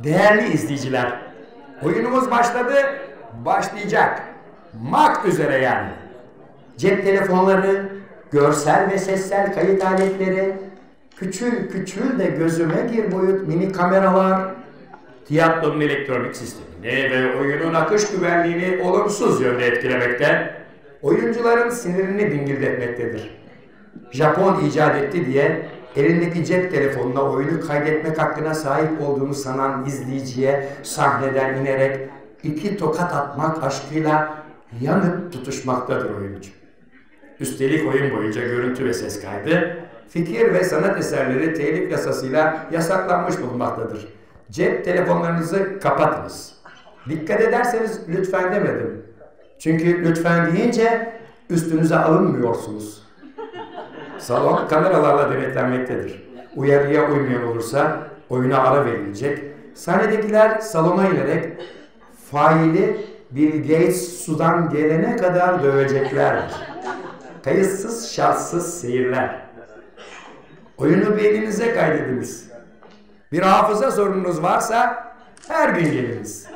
Değerli izleyiciler, oyunumuz başladı, başlayacak. Mak üzere yani. Cep telefonları, görsel ve sessel kayıt aletleri, küçül de gözüme gir boyut mini kameralar, tiyatronun elektronik sistemini ve oyunun akış güvenliğini olumsuz yönde etkilemekte, oyuncuların sinirini dingildetmektedir. Japon icat etti diye elindeki cep telefonuna oyunu kaydetmek hakkına sahip olduğunu sanan izleyiciye sahneden inerek 2 tokat atmak aşkıyla yanıp tutuşmaktadır oyuncu. Üstelik oyun boyunca görüntü ve ses kaydı, fikir ve sanat eserleri telif yasasıyla yasaklanmış bulunmaktadır. Cep telefonlarınızı kapatınız. Dikkat ederseniz lütfen demedim. Çünkü lütfen deyince üstünüze alınmıyorsunuz. Salon kameralarla denetlenmektedir. Uyarıya uymayan olursa oyuna ara verilecek. Sahnedekiler salona inerek faili Bill Gates sudan gelene kadar döveceklerdir. Kayıtsız şartsız seyirler. Oyunu beyninize kaydediniz. Bir hafıza sorununuz varsa her gün geliniz.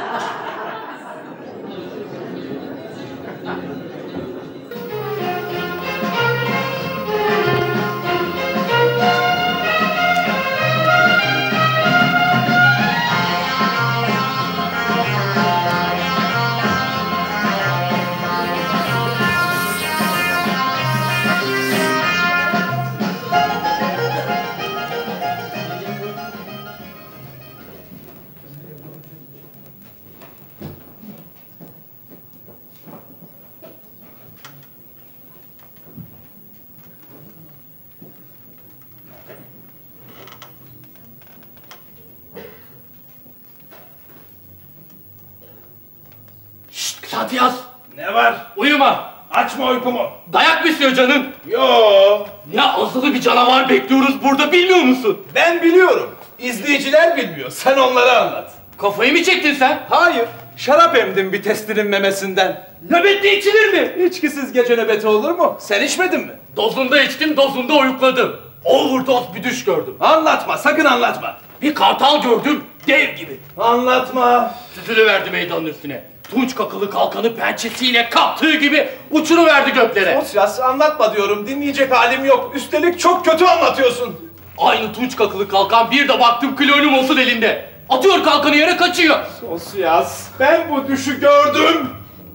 Şatiyaz! Ne var? Uyuma! Açma uykumu. Dayak mı istiyor canın? Yo. Ne azılı bir canavar bekliyoruz burada, bilmiyor musun? Ben biliyorum. İzleyiciler bilmiyor. Sen onlara anlat. Kafayı mı çektin sen? Hayır. Şarap emdim bir testinin memesinden. Nöbette içilir mi? İçkisiz gece nöbeti olur mu? Sen içmedin mi? Dozunda içtim, dozunda uyukladım. Overdose bir düş gördüm. Anlatma. Sakın anlatma. Bir kartal gördüm, dev gibi. Anlatma. Süzülüverdi meydanın üstüne. Tunç kakılı kalkanı pençesiyle kaptığı gibi uçuruverdi göklere. Sosyas anlatma diyorum. Dinleyecek halim yok. Üstelik çok kötü anlatıyorsun. Aynı tunç kakılı kalkan, bir de baktım klonum olsun elinde. Atıyor kalkanı yere, kaçıyor. Sosyas, ben bu düşü gördüm.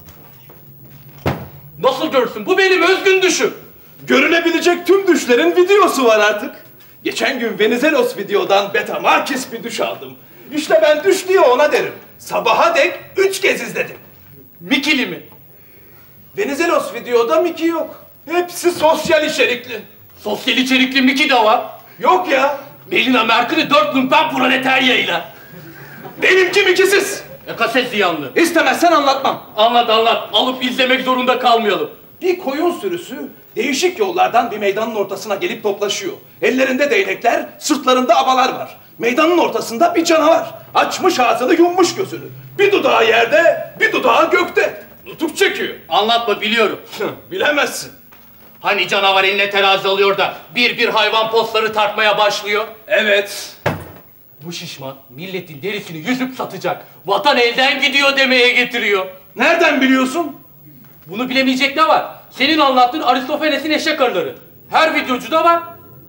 Nasıl görsün? Bu benim özgün düşüm. Görünebilecek tüm düşlerin videosu var artık. Geçen gün Venizelos videodan Beta Marquis bir düş aldım. İşte ben düş diye ona derim. Sabaha dek 3 kez izledim. Mikili mi? Venizelos videoda Mickey yok. Hepsi sosyal içerikli. Sosyal içerikli Mickey de var. Yok ya. Melina Mercury 4 lumpen proletaryayla. Benimki Mickey'siz. Kaset ziyanlı. İstemezsen anlatmam. Anlat. Alıp izlemek zorunda kalmayalım. Bir koyun sürüsü değişik yollardan bir meydanın ortasına gelip toplaşıyor. Ellerinde değnekler, sırtlarında abalar var. Meydanın ortasında bir canavar. Açmış ağzını, yummuş gözünü. Bir dudağı yerde, bir dudağı gökte. Nutuk çekiyor. Anlatma, biliyorum. Bilemezsin. Hani canavar eline terazi alıyor da bir hayvan postları tartmaya başlıyor? Evet. Bu şişman milletin derisini yüzüp satacak. Vatan elden gidiyor demeye getiriyor. Nereden biliyorsun? Bunu bilemeyecek ne var? Senin anlattığın Aristofanes'in eşek arıları. Her videocuda var.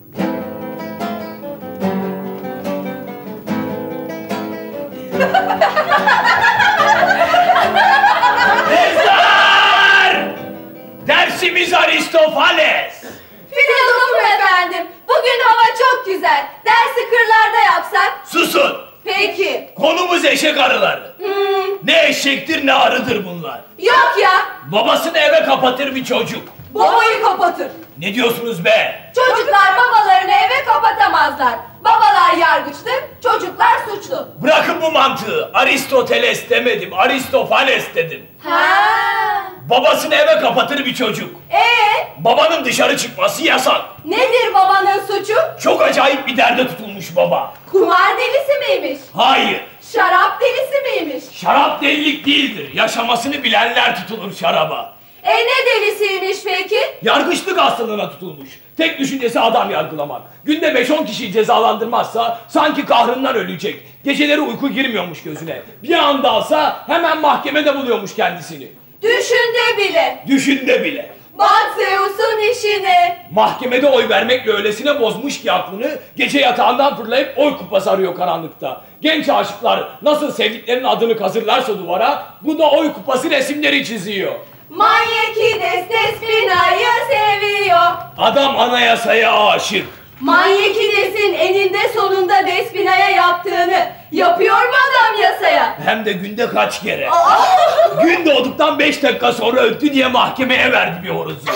Kızlar! Dersimiz Aristofanes. Filozofum efendim. Bugün hava çok güzel. Dersi kırlarda yapsak? Susun. Peki. Konumuz eşek arıları. Ne eşektir ne arıdır bunlar. Yok ya. Babasını eve kapatır bir çocuk. Babayı kapatır. Ne diyorsunuz be? Çocuklar babalarını eve kapatamazlar. Babalar yargıçtır, çocuklar suçlu. Bırakın bu mantığı. Aristoteles demedim, Aristofanes dedim. Ha. Babasını eve kapatır bir çocuk. Babanın dışarı çıkması yasak. Nedir babanın suçu? Çok acayip bir derde tutulmuş baba. Kumar delisi miymiş? Hayır. Şarap delisi miymiş? Şarap delilik değildir. Yaşamasını bilenler tutulur şaraba. Ne delisiymiş peki? Yargıçlık hastalığına tutulmuş. Tek düşüncesi adam yargılamak. Günde 5-10 kişiyi cezalandırmazsa sanki kahrından ölecek. Geceleri uyku girmiyormuş gözüne. Bir anda alsa hemen mahkemede buluyormuş kendisini. Düşünde bile. Düşünde bile. Bak Zeus'un işini. Mahkemede oy vermekle öylesine bozmuş ki aklını, gece yatağından fırlayıp oy kupası arıyor karanlıkta. Genç aşıklar nasıl sevdiklerinin adını kazırlarsa duvara, bu da oy kupası resimleri çiziyor. Manyekides Despina'yı seviyor. Adam anayasaya aşık. Manyekides'in eninde sonunda Despina'ya yaptığını yapıyor mu adam yasaya? Hem de günde kaç kere. Gün doğduktan 5 dakika sonra öttü diye mahkemeye verdi bir horozu.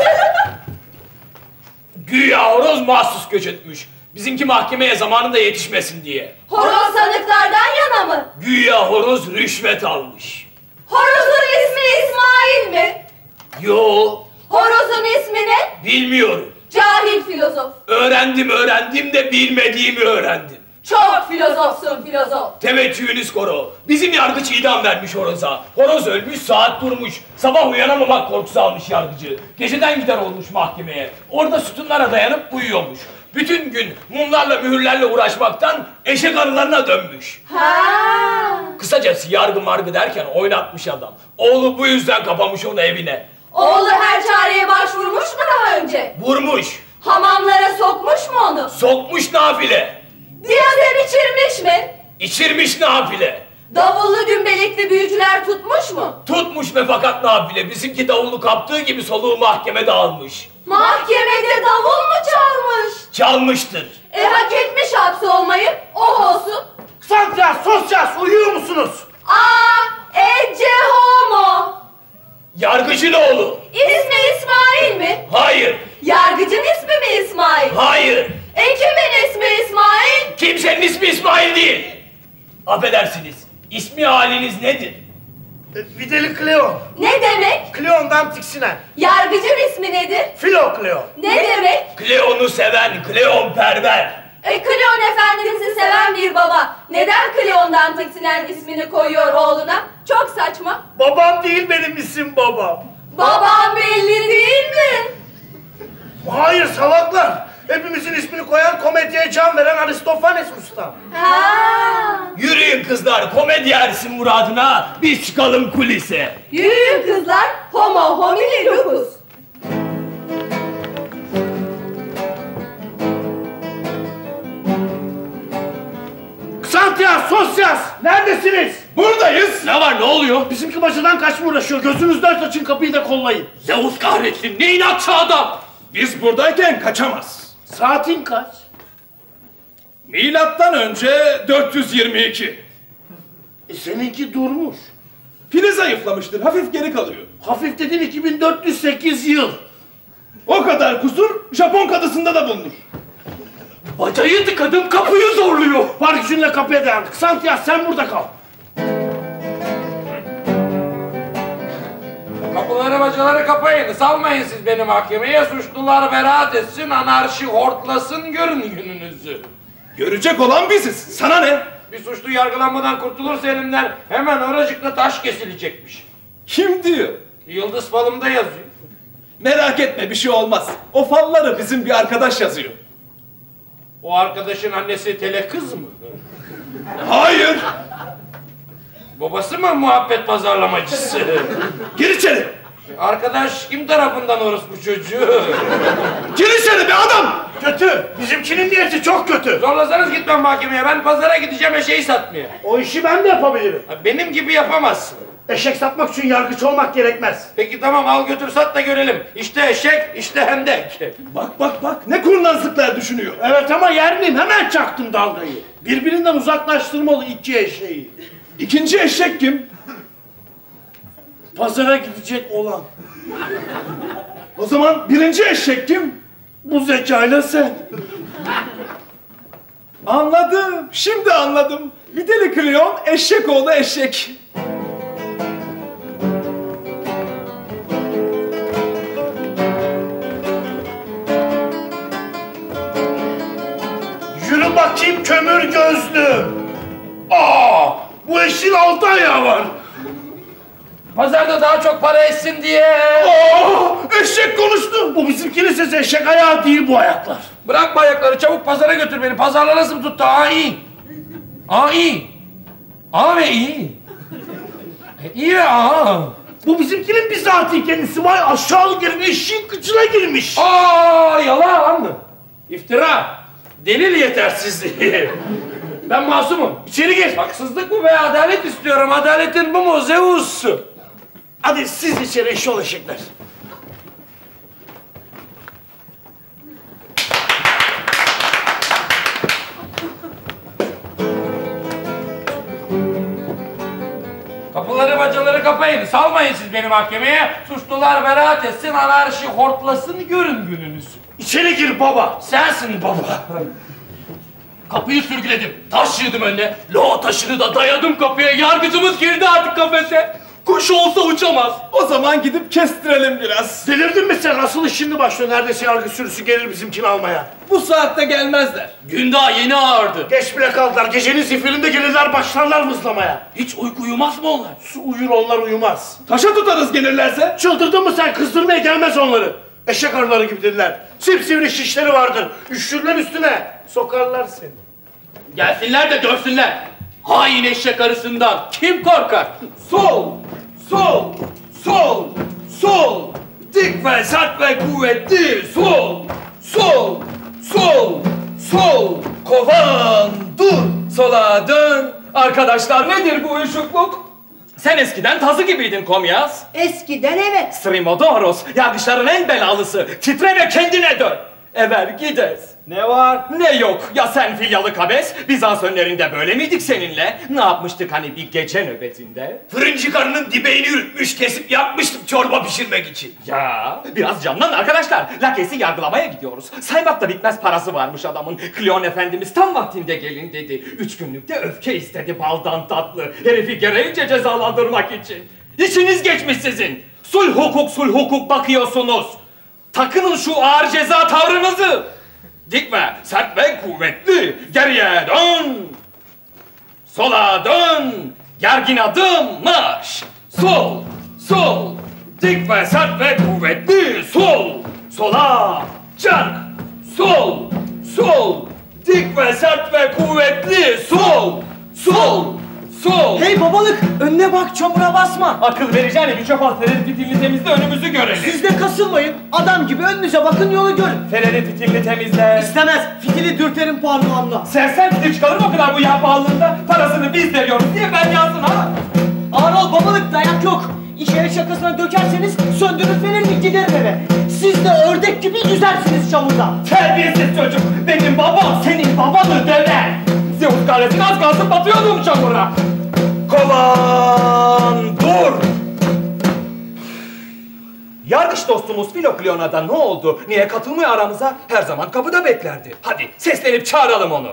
Güya horoz mahsus göç etmiş. Bizimki mahkemeye zamanında yetişmesin diye. Horoz sanıklardan yana mı? Güya horoz rüşvet almış. Horozun ismi İsmail mi? Yo, Horozun ismi ne? bilmiyorum. Cahil filozof. Öğrendim de bilmediğimi öğrendim. Çok filozofsun filozof. Teveccühünüz koro. Bizim yargıç idam vermiş horoza. Horoz ölmüş, saat durmuş. Sabah uyanamamak korkusu almış yargıcı. Geceden gider olmuş mahkemeye. Orada sütunlara dayanıp uyuyormuş. Bütün gün mumlarla mühürlerle uğraşmaktan eşek arılarına dönmüş. Ha. Kısacası yargı margı derken oynatmış adam. Oğlu bu yüzden kapamış onu evine. Oğlu her çareye başvurmuş mu daha önce? Vurmuş, Hamamlara sokmuş mu onu? sokmuş nafile. Diyazem içirmiş mi? İçirmiş nafile. Davullu dümbelekli büyücüler tutmuş mu? Tutmuş be fakat nafile. Bizimki davulu kaptığı gibi soluğu mahkemede almış. Mahkemede davul mu çalmış? Çalmıştır. Hak etmiş hapsi olmayı, oh olsun. Santras, Sosyas, uyuyor musunuz? Ece homo. Yargıcın oğlu. İsmi İsmail mi? Hayır. Yargıcın ismi mi İsmail? Hayır. Kimin ismi İsmail? Kimsenin ismi İsmail değil. Affedersiniz. İsmi haliniz nedir? Videli Kleon. Ne demek? Kleon'dan tiksinen. Yargıcın ismi nedir? Filo Kleon. Ne demek? Kleon'u seven, Kleon perver. Kleon efendimizi seven bir baba neden Kleon'dan tiksinen ismini koyuyor oğluna? Çok saçma. Babam değil benim isim babam. Babam belli değil mi? Hayır salaklar. Hepimizin ismini koyan komediye can veren Aristofanes ustam. Ha. Yürüyün kızlar, komedi ersin muradına. Biz çıkalım kulise. Yürüyün kızlar, homo homini lupus. Santras, Sosyas, neredesiniz? Buradayız. Ne var, ne oluyor? Bizimki başından kaçma uğraşıyor. Gözünüz dört açın, kapıyı da kollayın. Zeus kahretsin, ne inatçı adam. Biz buradayken kaçamaz. Saatin kaç? Milattan önce 422. Seninki durmuş. Pili zayıflamıştır, hafif geri kalıyor. Hafif dedin 2408 yıl. O kadar kusur Japon kadısında da bulunur. Bacayı tıkadım, kapıyı zorluyor. Var gücünle kapıya dayandık. Santras sen burada kal. Kapıları bacaları kapayın. Salmayın siz beni mahkemeye. Suçlular beraat etsin, anarşi hortlasın, görün gününüzü. Görecek olan biziz. Sana ne? Bir suçlu yargılanmadan kurtulursa elimden hemen oracıkla taş kesilecekmiş. Kim diyor? Yıldız falımda yazıyor. Merak etme bir şey olmaz. O falları bizim bir arkadaş yazıyor. O arkadaşın annesi tele kız mı? Hayır. Babası mı muhabbet pazarlamacısı? Gir içeri. Arkadaş kim tarafından orospu çocuğu? Gir içeri be adam. Kötü. Bizimkinin niyeti çok kötü. Zorlasanız gitmem mahkemeye. Ben pazara gideceğim eşeği satmaya. O işi ben de yapabilirim. Benim gibi yapamazsın. Eşek satmak için yargıç olmak gerekmez. Peki tamam, al götür sat da görelim. İşte eşek, işte hendek. Bak ne kurnazlıklar düşünüyor. Evet ama yer miyim? Hemen çaktım dalgayı. Birbirinden uzaklaştırmalı iki eşeği. İkinci eşek kim? Pazara gidecek olan. O zaman birinci eşek kim? Bu zekayla sen. Anladım. Şimdi anladım. Videli Kleon eşek oğlu eşek. Yürü bakayım kömür gözlü. Bu eşin altı ayağı var. Pazarda daha çok para etsin diye. kurusu. Bu bizimkinin sesi eşek ayağı değil bu ayaklar. Bırakma ayakları, çabuk pazara götür beni. Pazarla nasıl tuttu? İyi. İyi. Ve iyi. İyi ve Bu bizimkinin bizatihi kendisi. Vay aşağı girmiş, eşeğin kıçına girmiş. Yalan. İftira. Delil yetersizliği. Ben masumum. İçeri gir. Haksızlık bu be, adalet istiyorum. Adaletin bu mu Zeus? Hadi siz içeri eşşoğlu eşekler. Kapıları bacaları kapayın. Salmayın siz beni mahkemeye. Suçlular beraat etsin, anarşi hortlasın, görün gününüzü. İçeri gir baba. Sensin baba. Kapıyı sürgüledim. Taş yığdım önüne. Lo taşını da dayadım kapıya. Yargıcımız girdi artık kafese. Kuş olsa uçamaz. O zaman gidip kestirelim biraz. Delirdin mi sen? Asıl iş şimdi başlıyor. Neredeyse yargı sürüsü gelir bizimkini almaya. Bu saatte gelmezler. Gün daha yeni ağardı. Geç bile kaldılar. Gecenin zifirinde gelirler başlarlar mızlamaya. Hiç uyku uyumaz mı onlar? Su uyur onlar uyumaz. Taşa tutarız gelirlerse. Çıldırdın mı sen? Kızdırmaya gelmez onları. Eşek arıları gibidirler. Sipsivri şişleri vardır. Üşürler üstüne. Sokarlar seni. Gelsinler de dövsünler. Hain eşek arısından kim korkar? Sol, sol, sol, sol. Dik ve sert ve kuvvetli. Sol, sol, sol, sol. Kovan dur. Sola dön. Arkadaşlar nedir bu uyuşukluk? Sen eskiden tazı gibiydin Komyaz. Eskiden evet. Strimodoros, yargıçların en belalısı. Titre ve kendine dön. Ever gidez. Ne var? Ne yok ya sen filyalı kabes? Bizans önlerinde böyle miydik seninle? Ne yapmıştık hani bir gece nöbetinde? Fırıncı karının dibeğini yürütmüş, kesip yapmıştım çorba pişirmek için. Ya biraz canlan arkadaşlar. Lakes'i yargılamaya gidiyoruz. Saymakla bitmez parası varmış adamın. Kleon Efendimiz tam vaktinde gelin dedi. 3 günlükte öfke istedi baldan tatlı. Herifi gereğince cezalandırmak için. İçiniz geçmiş sizin. Sulh hukuk bakıyorsunuz. Takının şu ağır ceza tavrınızı. Dik ve sert ve kuvvetli. Geriye dön. Sola dön. Gergin adım marş. Sol, sol. Dik ve sert ve kuvvetli. Sol, sola. Çark. Sol, sol. Dik ve sert ve kuvvetli. Sol, sol, sol. Hey babalık, önüne bak, çamura basma. Akıl vereceğine bir çöp at. Ferit fitilini temizle önümüzü görelim. Siz de kasılmayın. Adam gibi önünüze bakın, yolu görün. Ferit fitilini temizle. İstemez. Fitili dürterim parmağımla. Sersen fitil çıkarır o kadar bu yağ pahalılığında. Parasını biz veriyoruz diye ben yazsın ha. Ağır ol babalık, dayak yok. İşe şakasına dökerseniz söndürür fenerini giderim eve. Siz de ördek gibi yüzersiniz çamurda. Terbiyesiz çocuk. Benim babam senin babanı döver. Zeus kalesine az kalsın batıyordum çamura. Kovan dur. Yargıç dostumuz Filoklion'a ne oldu? Niye katılmıyor aramıza? Her zaman kapıda beklerdi. Hadi seslenip çağıralım onu.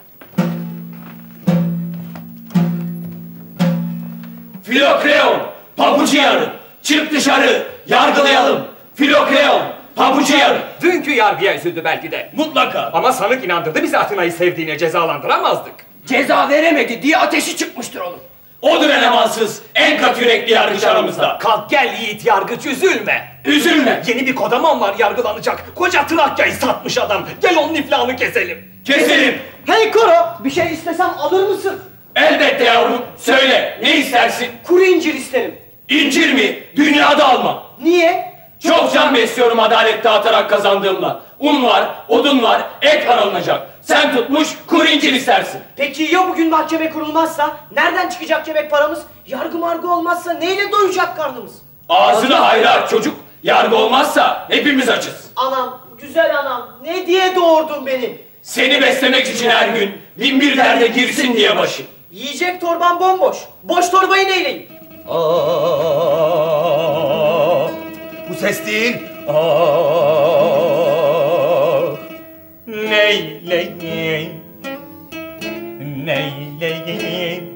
Filokleon, pabucu yarı. Çık dışarı, yargılayalım. Filokleon, pabucu yarı. Dünkü yargıya üzüldü belki de. Mutlaka. Ama sanık inandırdı bizi Atina'yı sevdiğine cezalandıramazdık. Ceza veremedi diye ateşi çıkmıştır onun. Odur elemansız, en kat yürekli yargıç aramızda. Kalk gel yiğit yargıç üzülme. Üzülme. Yeni bir kodaman var yargılanacak. Koca Trakya'yı satmış adam. Gel onun iflahını keselim. Keselim. Hey Koro, bir şey istesem alır mısın? Elbette yavrum. Söyle, ne istersin? Kuru incir isterim. İncir mi? Dünyada alma. Niye? Çok can besliyorum adalet dağıtarak kazandığımla. Un var, odun var, et var alınacak. Sen tutmuş kuru incir istersin. Peki ya bugün mahkeme kurulmazsa? Nereden çıkacak yemek paramız? Yargı margı olmazsa neyle doyacak karnımız? Ağzını hayra aç çocuk. Yargı olmazsa hepimiz açız. Anam, güzel anam, ne diye doğurdun beni? Seni beslemek için her gün bin bir derde girsin diye başın. Yiyecek torban bomboş. Boş torbayı neyleyim? Bu ses değil. Neyleyim, neyleyim,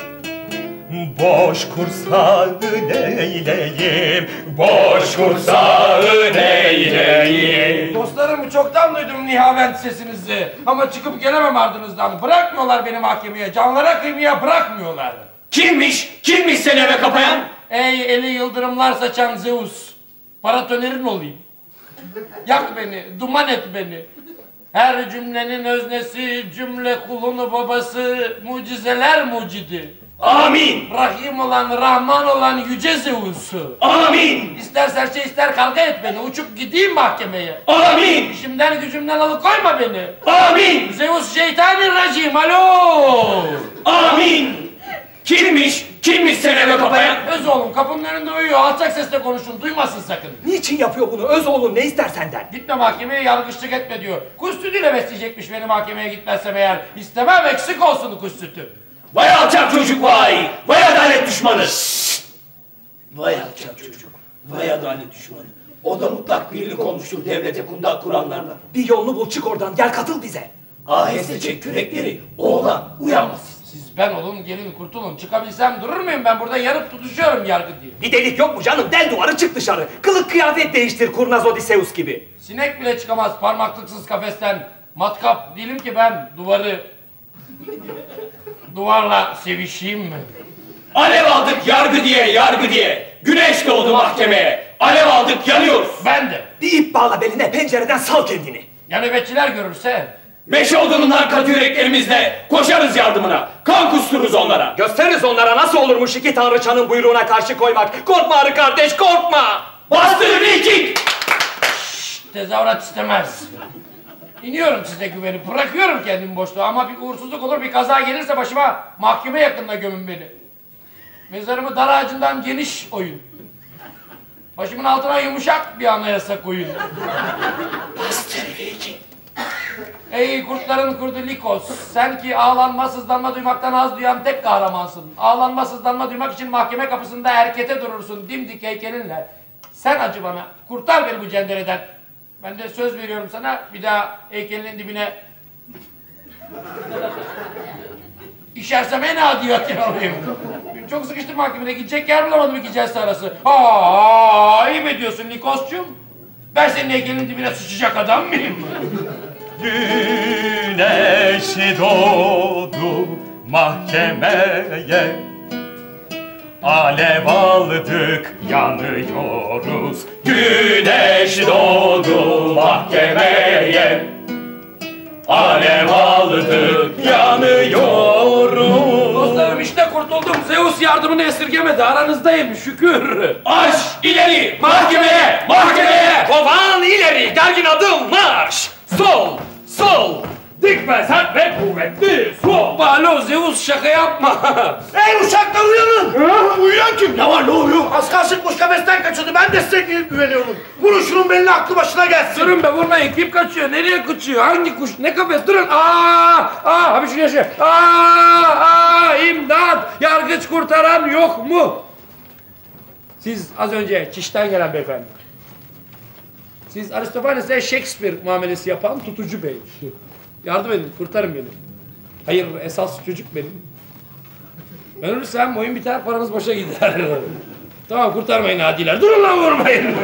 boş kursağı neyleyim, boş kursağı neyleyim. Dostlarım, çoktan duydum nihavent sesinizi. Ama çıkıp gelemem ardınızdan. Bırakmıyorlar beni mahkemeye. Canlara kıymaya bırakmıyorlar. Kimmiş? Kimmiş seni eve kapayan? Ey eli yıldırımlar saçan Zeus. Paratonerin olayım. Yak beni, duman et beni. Her cümlenin öznesi, cümle kulunu babası, mucizeler mucidi. Amin. Rahim olan, Rahman olan yüce Zeus'u. Amin. İster serçe ister kavga et beni, uçup gideyim mahkemeye. Amin. İşimden gücümden alıkoyma beni. Amin. Zeus şeytanirracim, alo. Amin. Kimmiş seni eve kapayan? Öz oğlum kapının önünde uyuyor, alçak sesle konuşun, duymasın sakın. Niçin yapıyor bunu öz oğlum, ne ister senden? Gitme mahkemeye, yargıçlık etme diyor. Kuş sütüyle besleyecekmiş beni mahkemeye gitmezsem eğer. İstemem, eksik olsun kuş sütü. Vay alçak çocuk vay! Vay adalet düşmanı! Vay alçak çocuk! Vay adalet düşmanı! O da mutlak birlik olmuştur devlete kundak kuranlarla. Bir yolunu bul, çık oradan, gel katıl bize. Aheste çek kürekleri, oğlan uyanmasın. Siz ben olun, gelin kurtulun. Çıkabilsem durur muyum ben burada yanıp tutuşuyorum yargı diye. Bir delik yok mu canım? Del duvarı çık dışarı. Kılık kıyafet değiştir kurnaz Odysseus gibi. Sinek bile çıkamaz parmaklıksız kafesten. Matkap değilim ki ben duvarla sevişeyim mi? Alev aldık yargı diye. Güneş doğdu mahkemeye. Alev aldık yanıyoruz. Ben de. Bir ip bağla beline, pencereden sal kendini. Ya nöbetçiler görürse? Meşe odunundan katı yüreklerimizle koşarız yardımına. Kan kustururuz onlara. Gösteririz onlara nasıl olurmuş iki tanrıçanın buyruğuna karşı koymak. Korkma arı kardeş, korkma. Bastır Viking! Tezahürat istemez. İniyorum size güvenip, bırakıyorum kendimi boşluğa ama bir uğursuzluk olur, bir kaza gelirse başıma mahkeme yakınına gömün beni. Mezarımı dar ağacından geniş oyun. Başımın altına yumuşak bir anayasa koyun. Bastır Viking! Ey kurtların kurdu Likos, sen ki ağlanma sızlanma duymaktan haz duyan tek kahramansın. Ağlanma sızlanma duymak için mahkeme kapısında erkete durursun dimdik heykelinle. Sen acı bana, kurtar beni bu cendereden. Ben de söz veriyorum sana, bir daha heykelinin dibine işersem en adi alayım. Çok sıkıştım mahkemede, gidecek yer bulamadım iki celse arası. Ayıp ediyorsun Likos'cum. Ben senin heykelinin dibine sıçacak adam mıyım? Güneş doğdu mahkemeye, alev aldık yanıyoruz. Güneş doğdu mahkemeye, alev aldık yanıyoruz. Dostlarım işte kurtuldum. Zeus yardımını esirgemedi. Aranızdayım şükür. Aş ileri mahkemeye! Kovan ileri, gergin adım marş. Sol. Dikme sert ve kuvvetli sol! Alo Zeus şaka yapma. Ey uşaklar uyanın! Uyuyan kim? Ne var ne oluyor? Az kalsın kuş kafesten kaçıyordu. Ben de size güveniyorum. Vurun şunun belini aklı başına gelsin. Durun be vurmayın. Kim kaçıyor? Nereye kaçıyor? Hangi kuş? Ne kafes? Durun. Abi şu yaşa. İmdat! Yargıç kurtaran yok mu? Siz az önce çişten gelen beyefendi. Siz Aristofanes'e Shakespeare muamelesi yapan tutucu bey. Yardım edin, kurtarın beni. Hayır, esas çocuk benim. Ben ölürsem oyun biter, paranız boşa gider. Tamam, kurtarmayın adiler. Durun lan vurmayın.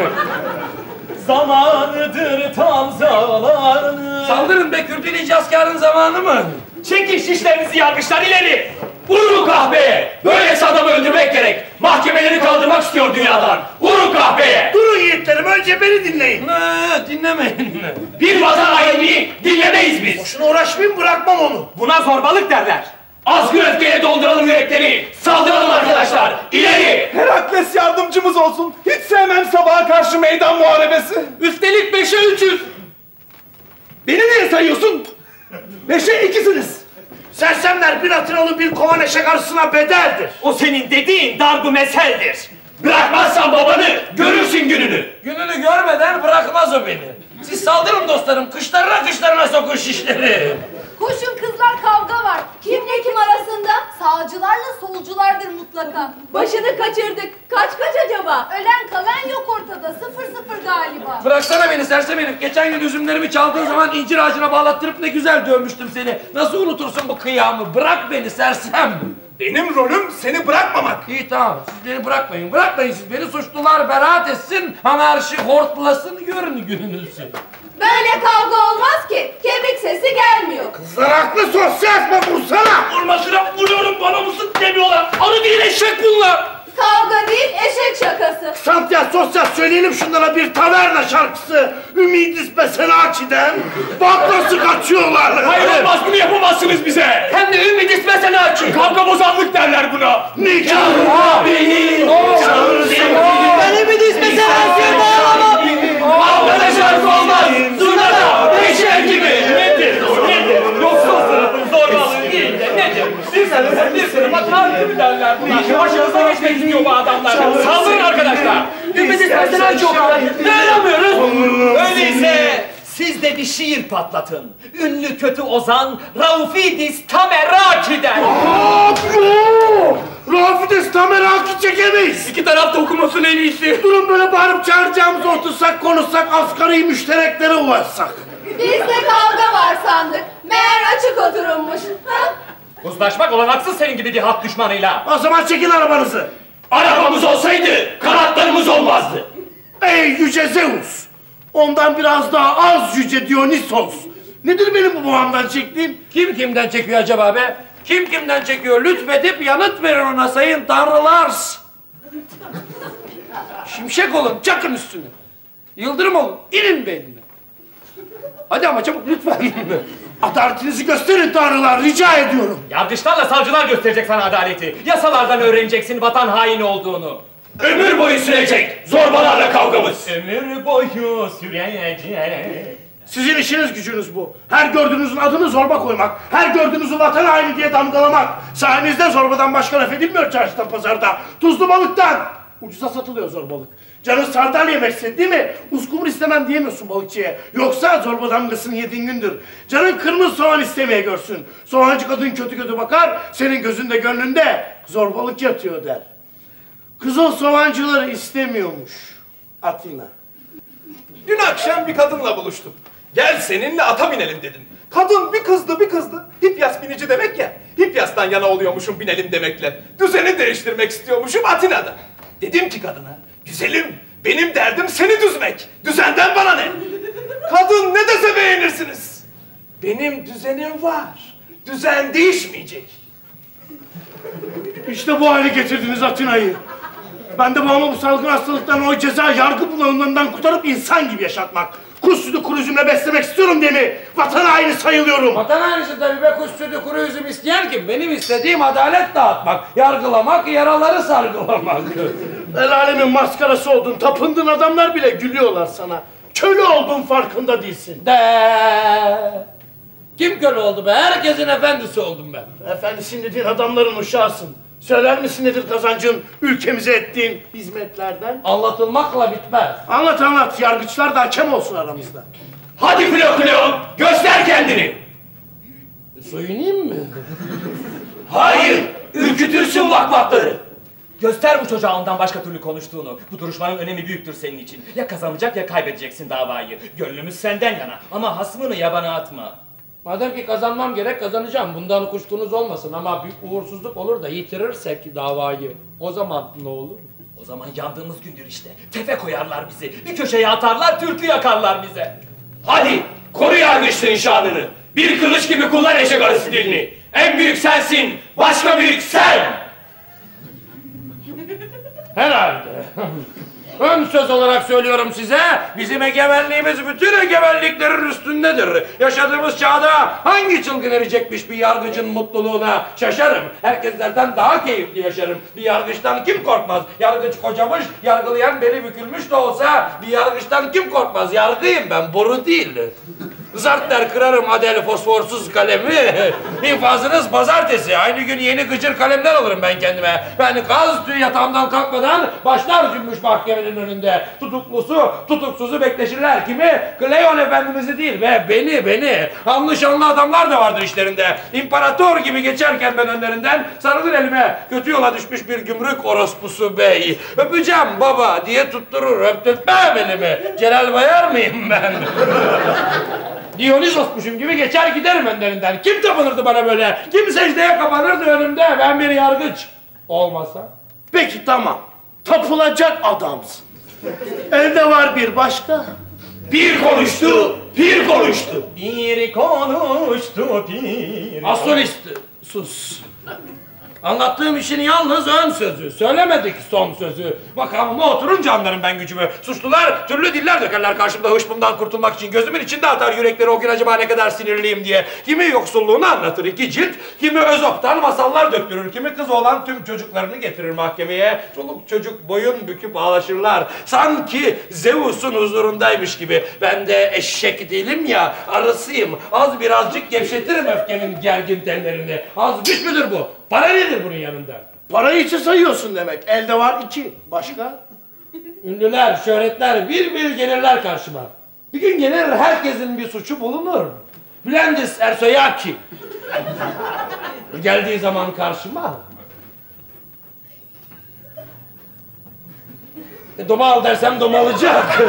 Zamanıdır tam zamanı. Saldırın be, Kürt icazkarın zamanı mı? Çekin şişlerinizi yargıçlar ileri. Vurun kahpeye! Böylesi adamı öldürmek gerek! Mahkemeleri kaldırmak istiyor dünyadan! Vurun kahpeye! Durun yiğitlerim, önce beni dinleyin. Dinlemeyin. Bir vatan hainliği dinlemeyiz biz! Boşuna uğraşmayın, bırakmam onu. Buna zorbalık derler. Azgın öfkeyle dolduralım yürekleri! Saldıralım arkadaşlar! İleri! Herakles yardımcımız olsun. Hiç sevmem sabaha karşı meydan muharebesi. Üstelik 5'e 3'üz! Beni niye sayıyorsun? 5'e 2'siniz. Sersemler bir Atinalı bir kovan eşek arısına bedeldir. O senin dediğin darbu meseldir. Bırakmazsan babanı görürsün gününü! Gününü görmeden bırakmaz o beni. Siz saldırın dostlarım, kışlarına sokun şişleri. Koşun kızlar, kavga var. Kimle kim arasında? Sağcılarla solculardır mutlaka. Başını kaçırdık. Kaç acaba? Ölen kalan yok ortada. 0-0 galiba. Bıraksana beni sersem herif. Geçen gün üzümlerimi çaldığın zaman incir ağacına bağlattırıp ne güzel dövmüştüm seni. Nasıl unutursun bu kıyamı? Bırak beni sersem. Benim rolüm seni bırakmamak. İyi tamam, siz beni bırakmayın. Bırakmayın siz beni, suçlular beraat etsin. Anarşi hortlasın, görün gününüzü. Böyle kavga olmaz ki. Kemik sesi gelmiyor. Kızlar haklı, sosyal vursana. Vurmasına vuruyorum bana mısın demiyorlar! Arı değil eşek bunlar! Kavga değil, eşek şakası. Santiago Sosyal söyleyelim şunlara bir taverna şarkısı. Ümit İsmet Akçi'den. Bak nasıl kaçıyorlar. Hayır olmaz, bunu yapamazsınız bize. Hem de Ümit İsmet Akçi. Kavga bozanlık derler buna. Nikah abinin Ben Ümit İsmet Akçi'ye bağlamam. Kavgada şarkı olmaz. Zurnada, beşer gibi. Nedir? Yoksul sınıfın zorbalığı değil de nedir? Bir sınıfa tankı mı derler buna? Başınıza geçmek istiyor bu adamlar. Saldırın arkadaşlar. Ümit İsmet Akçi okuyor. Dayanamıyoruz. Öyleyse siz de bir şiir patlatın. Ünlü kötü ozan Raufidis Tameraki'den. Rafides Tameraki çekemeyiz. İki tarafta okumasın en iyisi. Durun böyle bağırıp çağıracağımızı otursak konuşsak asgari müştereklere ulaşsak. Biz de kavga var sandık. Meğer açık oturulmuş. Ha? Uzlaşmak olanaksız senin gibi bir halk düşmanıyla. O zaman çekin arabanızı. Arabamız olsaydı kanatlarımız olmazdı. Ey yüce Zeus! Ondan biraz daha az yüce Dionysos. Nedir benim bu babamdan çektiğim? Kim kimden çekiyor acaba be? Kim kimden çekiyor? Lütfedip yanıt verin ona sayın tanrılar. Şimşek olun, çakın üstüne. Yıldırım olun, inin beynine. Hadi ama çabuk lütfen. Adaletinizi gösterin tanrılar, rica ediyorum. Yargıçlarla savcılar gösterecek sana adaleti. Yasalardan öğreneceksin vatan haini olduğunu. Ömür boyu sürecek zorbalarla kavgamız. Ömür boyu sürecek. Sizin işiniz gücünüz bu. Her gördüğünüzün adını zorba koymak, her gördüğünüzü vatan haini diye damgalamak. Sayenizde zorbadan başka laf edilmiyor çarşıda pazarda. Tuzlu balıktan. Ucuza satılıyor zorbalık. Canın sardalya yemeksin değil mi? Uskumur istemem diyemiyorsun balıkçıya. Yoksa zorba damgasını yediğin gündür. Canın kırmızı soğan istemeye görsün. Soğancı kadın kötü kötü bakar, senin gözünde gönlünde zorbalık yatıyor der. Kızıl soğancıları istemiyormuş Atina. Dün akşam bir kadınla buluştum. Gel seninle ata binelim dedim. Kadın bir kızdı bir kızdı. Hipyas binici demek ya. Hipyas'tan yana oluyormuşum binelim demekle. Düzeni değiştirmek istiyormuşum Atina'da. Dedim ki kadına, güzelim benim derdim seni düzmek. Düzenden bana ne? Kadın ne dese beğenirsiniz. Benim düzenim var. Düzen değişmeyecek. İşte bu hale getirdiniz Atina'yı. Ben de babamı bu salgın hastalıktan o ceza yargı bulanımlarından kurtarıp insan gibi yaşatmak. Kuş sütü kuru üzümle beslemek istiyorum diye mi vatan haini sayılıyorum? Vatan hainisi tabii be, kuş sütü kuru üzüm isteyen kim? Benim istediğim adalet dağıtmak, yargılamak, yaraları sargılamak. El alemin maskarası oldun, tapındığın adamlar bile gülüyorlar sana. Köle olduğun farkında değilsin. Kim köle oldu be? Herkesin efendisi oldum ben. Efendisin dediğin adamların uşağısın. Söyler misin nedir kazancın ülkemize ettiğin hizmetlerden? Anlatılmakla bitmez. Anlat anlat, yargıçlar da hakem olsun aramızda. Hadi Filokleon göster kendini. Soyunayım mı? Hayır ürkütürsün vakvatları. Göster bu çocuğa ondan başka türlü konuştuğunu. Bu duruşmanın önemi büyüktür senin için. Ya kazanacak ya kaybedeceksin davayı. Gönlümüz senden yana ama hasmını yabana atma. Madem ki kazanmam gerek, kazanacağım. Bundan kuşkunuz olmasın ama bir uğursuzluk olur da yitirirsek davayı. O zaman ne olur? O zaman yandığımız gündür işte. Tefe koyarlar bizi. Bir köşeye atarlar, türkü yakarlar bize. Hadi koru yargıçlığın şanını. Bir kılıç gibi kullan eşek arısı dilini. En büyük sensin, başka büyük sen. Herhalde. Ön söz olarak söylüyorum size, bizim egemenliğimiz bütün egemenliklerin üstündedir. Yaşadığımız çağda hangi çılgın erecekmiş bir yargıcın mutluluğuna şaşarım. Herkeslerden daha keyifli yaşarım. Bir yargıçtan kim korkmaz? Yargıç kocamış, yargılayan beli bükülmüş de olsa bir yargıçtan kim korkmaz? Yargıyım ben, boru değil. Zart der kırarım adel fosforsuz kalemi. İnfazınız pazartesi. Aynı gün yeni gıcır kalemler alırım ben kendime. Ben gaz tüy yatağımdan kalkmadan başlar cümbüş mahkemenin önünde. Tutuklusu, tutuksuzu bekleşirler. Kimi? Kleon efendimizi değil ve beni. Anlı şanlı adamlar da vardır işlerinde. İmparator gibi geçerken ben önlerinden sarılır elime. Kötü yola düşmüş bir gümrük orospusu bey. Öpeceğim baba diye tutturur. Öptürtmem elimi. Celal Bayar mıyım ben? Dionysosmuşum gibi geçer giderim önlerinden. Kim tapınırdı bana böyle? Kim secdeye kapanırdı önümde? Ben bir yargıç olmasa. Peki tamam. Tapılacak adamsın. Elde var bir başka. Bir konuştu, bir konuştu. Bir konuştu bir. Astrolist sus. Anlattığım işin yalnız ön sözü. Söylemedik son sözü. Makamıma oturunca anlarım ben gücümü. Suçlular türlü diller dökerler karşımda hışmımdan kurtulmak için. Gözümün içinde atar yürekleri o gün acaba ne kadar sinirliyim diye. Kimi yoksulluğunu anlatır 2 cilt. Kimi Özop'tan masallar döktürür. Kimi kız olan tüm çocuklarını getirir mahkemeye. Çoluk çocuk boyun büküp ağlaşırlar. Sanki Zeus'un huzurundaymış gibi. Ben de eşek değilim ya, arısıyım. Az birazcık gevşetirim öfkenin gergin tellerini. Az güç müdür bu? Para nedir bunun yanında? Parayı içe sayıyorsun demek. Elde var 2. Başka? Ünlüler, şöhretler bir bir gelirler karşıma. Bir gün gelir herkesin bir suçu bulunur. Bülendis Ersoyaki. Geldiği zaman karşıma. Domal dersem domalacak.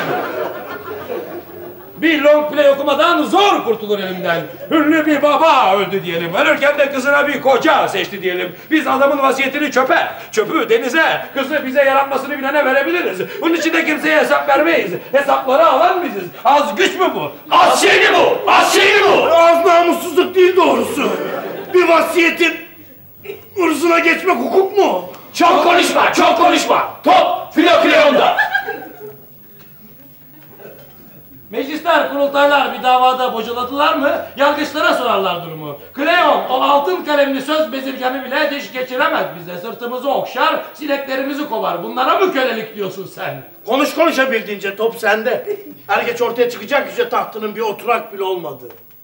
Bir long play okumadan zor kurtulur elimden. Ünlü bir baba öldü diyelim. Ölürken de kızına bir koca seçti diyelim. Biz adamın vasiyetini çöpe, çöpü denize, kızı bize yaranmasını bilene verebiliriz. Bunun için de kimseye hesap vermeyiz. Hesapları alan biziz. Az güç mü bu? Az şey mi bu? Az şey mi bu? Az namussuzluk değil doğrusu. Bir vasiyetin hırsına geçmek hukuk mu? Çok konuşma, çok konuşma. Top Filokleon'da. Meclisler, kurultaylar bir davada bocaladılar mı, yargıçlara sorarlar durumu. Kleon, o altın kalemli söz bezirganı bile diş geçiremez bize. Sırtımızı okşar, sineklerimizi kovar. Bunlara mı kölelik diyorsun sen? Konuş konuşabildiğince top sende. Er geç ortaya çıkacak yüce tahtının bir oturak bile olmadı.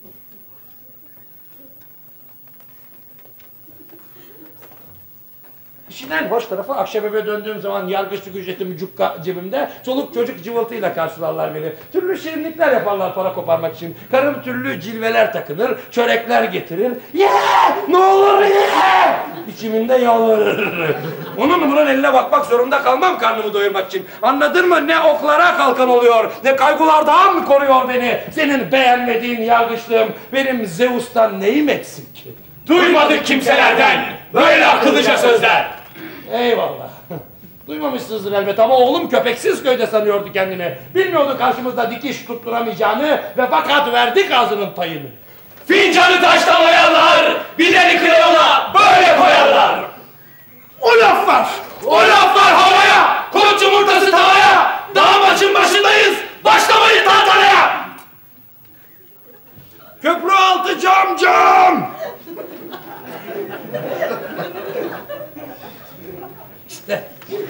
İşin en hoş tarafı akşam eve döndüğüm zaman yargıçlık ücretim cukka cebimde, çoluk çocuk cıvıltıyla karşılarlar beni. Türlü şirinlikler yaparlar para koparmak için. Karım türlü cilveler takınır, çörekler getirir. Ye! Ne olur ye! İçiminde yalvarır. Onun bunun eline bakmak zorunda kalmam karnımı doyurmak için. Anladın mı? Ne oklara kalkan oluyor, ne kaygılardan koruyor beni. Senin beğenmediğin yargıçlığım, benim Zeus'tan neyim eksik? Duymadık kimselerden böyle akıllıca sözler. Eyvallah. Duymamışsınızdır elbet ama oğlum köpeksiz köyde sanıyordu kendini. Bilmiyordu karşımızda dikiş tutturamayacağını ve fakat verdik ağzının payını. Fincanı taşlamayanlar bir deli Kleon'a böyle koyarlar. O laf var. O laflar havaya, koç yumurtası tavaya. Dağ maçın başındayız, başlamayın tantanaya. Köprü altı cam. İşte.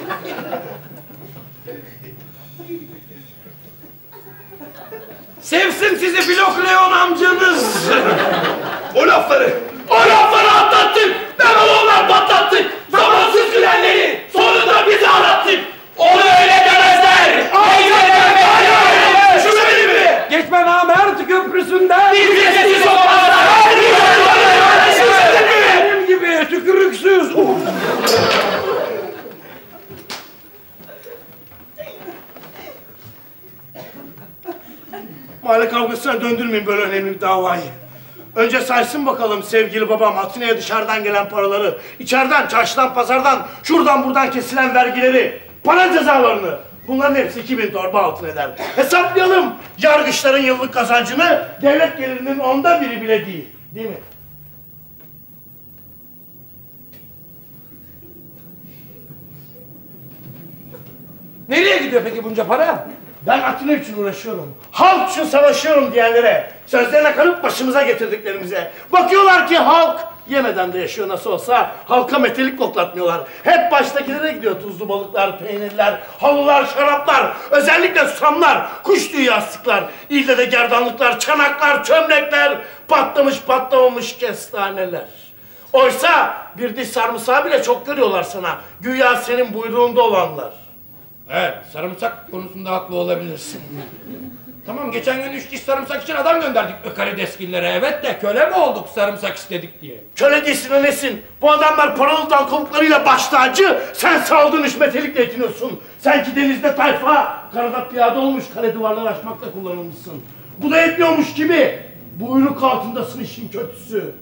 Sevsin sizi Filokleon amcanız. O lafları atlattık. Megalonlar patlattık. Zamansız gülenleri sonunda bizi anlattık. Onu öyle demezler. Düşünmedi mi? Geçme namert köprüsünden. Bir sesi sokmazlar. Benim gibi tükürüksüz. Mahalle kavgasına döndürmeyin böyle önemli bir davayı. Önce saysın bakalım sevgili babam Atina'ya dışarıdan gelen paraları, içeriden, çarşıdan, pazardan, şuradan buradan kesilen vergileri, para cezalarını. Bunların hepsi 2000 torba altın eder. Hesaplayalım yargıçların yıllık kazancını, devlet gelirinin 1/10 bile değil. Değil mi? Nereye gidiyor peki bunca para? Ben Atina için uğraşıyorum. Halk için savaşıyorum diyenlere, sözlerine kanıp başımıza getirdiklerimize. Bakıyorlar ki halk yemeden de yaşıyor nasıl olsa, halka metelik koklatmıyorlar. Hep baştakilere gidiyor tuzlu balıklar, peynirler, halılar, şaraplar, özellikle susamlar, kuş tüyü yastıklar, ilde de gerdanlıklar, çanaklar, çömlekler, patlamış patlamamış kestaneler. Oysa bir diş sarımsağı bile çok görüyorlar sana, güya senin buyruğunda olanlar. Evet, sarımsak konusunda haklı olabilirsin. Tamam, geçen gün 3 diş sarımsak için adam gönderdik Ökarideskillere. Evet de köle mi olduk sarımsak istedik diye? Köle değilsin nesin? Bu adamlar paralı dal kovuklarıyla baş tacı, sen saldığın metelikle yetiniyorsun. Sen ki denizde tayfa, karada piyade olmuş kale duvarlar aşmakla kullanılmışsın. Bu da yetmiyormuş gibi buyruk altındasın işin kötüsü.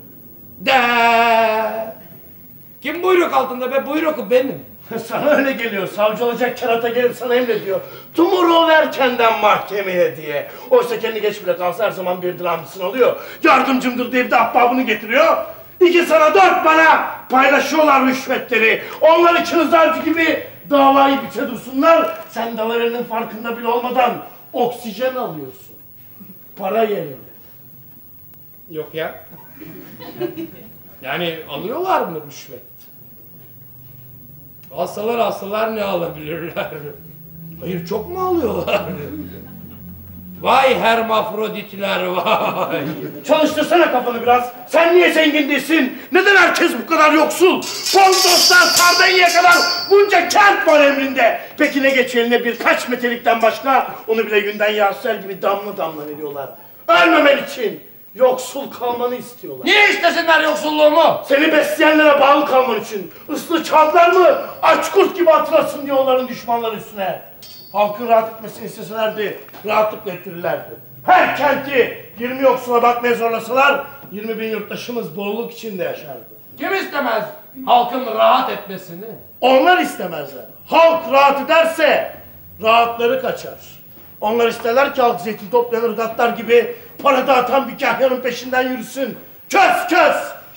Kim buyruk altında be? Buyruk benim. Sana öyle geliyor. Savcı olacak kerata gelip sana emrediyor. Tumuru ver kendin mahkemeye diye. Oysa kendi geç bile kalsa her zaman bir dramcısını alıyor. Yardımcımdır diye bir de ahbabını getiriyor. 2 sana 4 bana paylaşıyorlar rüşvetleri. Onlar Kızlarcı gibi davayı biçe dursunlar. Sen dalaverinin farkında bile olmadan oksijen alıyorsun. Para yerine. Yok ya. Yani alıyorlar mı rüşvet? Alsalar ne alabilirler? Hayır, çok mu alıyorlar? Vay hermafroditler vay! Çalıştırsana kafanı biraz. Sen niye zengin değilsin? Neden herkes bu kadar yoksul? Pondos'tan Sardinya'ya kadar bunca kent var emrinde. Peki ne geçiyor eline birkaç metelikten başka? Onu bile günden yağsel gibi damla damla veriyorlar. Ölmemen için yoksul kalmanı istiyorlar. Niye istesinler yoksulluğumu? Seni besleyenlere bağlı kalman için. Islı çaldılar mı aç kurt gibi atlasın diye onların düşmanları üstüne. Halkın rahat etmesini isteselerdi, rahatlıkla ettirirlerdi. Her kenti 20 yoksula bakmaya zorlasalar, 20 bin yurttaşımız bolluk içinde yaşardı. Kim istemez halkın rahat etmesini? Onlar istemezler. Halk rahat ederse rahatları kaçar. Onlar isterler ki halk zeytin toplayan ırgatlar gibi para dağıtan bir kahyanın peşinden yürüsün. Köz köz!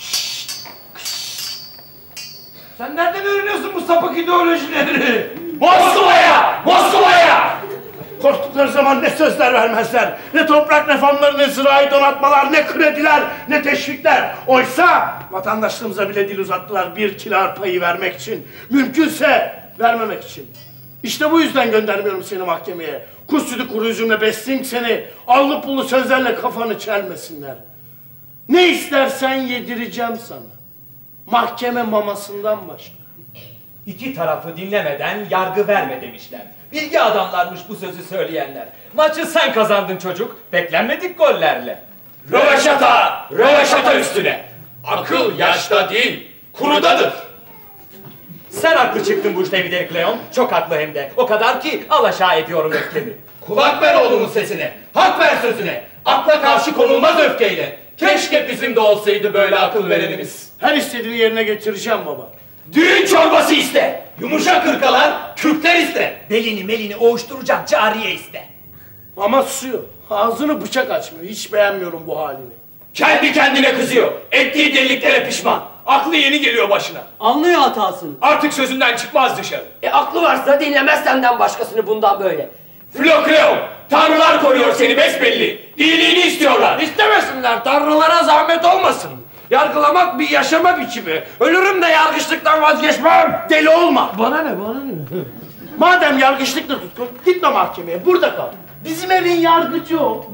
Sen nereden öğreniyorsun bu sapık ideolojileri? Moskova'ya! Moskova'ya! Korktukları zaman ne sözler vermezler. Ne toprak reformları, ne zirai donatmalar, ne krediler, ne teşvikler. Oysa vatandaşlığımıza bile dil uzattılar bir kilo arpayı vermek için. Mümkünse vermemek için. İşte bu yüzden göndermiyorum seni mahkemeye. Kuş sütü kuru üzümle besleyeyim seni. Allı pullu sözlerle kafanı çelmesinler. Ne istersen yedireceğim sana. Mahkeme mamasından başka. İki tarafı dinlemeden yargı verme demişler. Bilgi adamlarmış bu sözü söyleyenler. Maçı sen kazandın çocuk. Beklenmedik gollerle. Röveşata! Röveşata üstüne! Akıl yaşta değil, kurudadır. Sen haklı çıktın bu işte Vidal Cleon. Çok haklı hem de. O kadar ki alaşağı ediyorum öfkemi. Kulak ver oğlumun sesine, hak ver sözüne. Akla karşı konulmaz öfkeyle. Keşke bizim de olsaydı böyle akıl verenimiz. Her istediğini yerine getireceğim baba. Düğün çorbası iste, yumuşak hırkalar, kürkler iste. Belini melini oğuşturacak cariye iste. Ama susuyor. Ağzını bıçak açmıyor. Hiç beğenmiyorum bu halini. Kendi kendine kızıyor, ettiği deliliklere pişman. Aklı yeni geliyor başına. Anlıyor hatasını. Artık sözünden çıkmaz dışarı. Aklı varsa dinlemez senden başkasını bundan böyle. Flokleon, tanrılar koruyor seni besbelli. İyiliğini istiyorlar. İstemesinler, tanrılara zahmet olmasın. Yargılamak bir yaşama biçimi. Ölürüm de yargıçlıktan vazgeçmem. Deli olma. Bana ne? Madem yargıçlıkla tutkun, gitme mahkemeye. Burada kal. Bizim evin yargıcı o.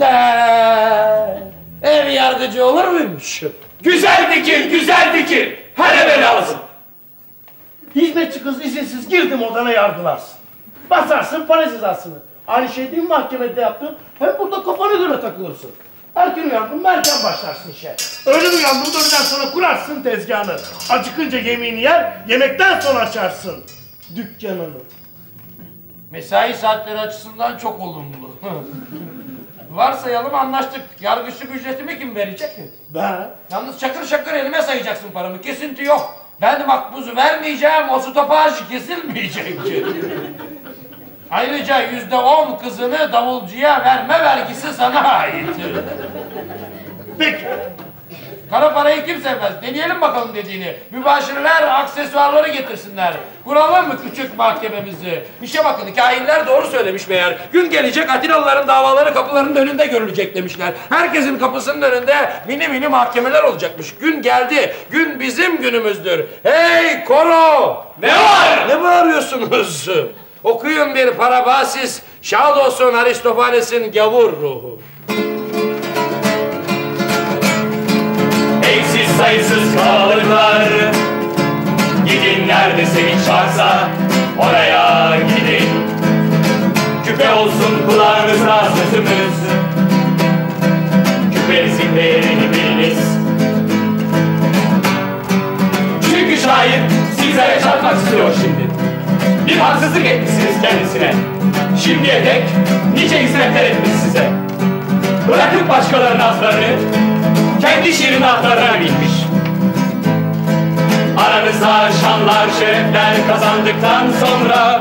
Ev yargıcı olur muymuş? Güzel fikir, güzel fikir. Her eve lazım. Hizmetçi kız izinsiz girdim odana yargılarsın. Basarsın para cezasını. Aynı şey değil mi mahkemede yaptın? Hem burada kafana göre takılırsın. Erken uyandın mı erken başlarsın işe. Öğlen uyandın da öğleden sonra kurarsın tezgahını. Acıkınca yemeğini yer, yemekten sonra açarsın dükkanını. Mesai saatleri açısından çok olumlu. Varsayalım anlaştık. Yargıçlık ücretimi kim verecek? Ben? Yalnız şakır şakır elime sayacaksın paramı. Kesinti yok. Ben makbuzu vermeyeceğim, o stopaj kesilmeyecek. Ayrıca %10 kızını davulcuya verme vergisi sana ait. Peki. Kara parayı kim sevmez? Deneyelim bakalım dediğini. Mübaşirler aksesuarları getirsinler. Kuralım mı küçük mahkememizi? İşe bakın, kahinler doğru söylemiş meğer. Gün gelecek Atinalıların davaları kapılarının önünde görülecek demişler. Herkesin kapısının önünde mini mini mahkemeler olacakmış. Gün geldi. Gün bizim günümüzdür. Hey koro! Ne var? Ne bağırıyorsunuz? Okuyun bir Parabasis. Şad olsun Aristofanes'in gavur ruhu. Eksiz sayısız kalabalıklar. Gidin nerede sevinç varsa oraya gidin. Küpe olsun kulağınıza sözümüz. Küpenizin değerini biliniz. Çünkü şair sizlere çarpmak istiyor şimdi. Bir haksızlık etmişsiniz kendisine. Şimdiye dek nice hizmetler etmiş size. Bırakıp başkalarının atlarını kendi şiirin atlarına binmiş. Aranızda şanlar, şerefler kazandıktan sonra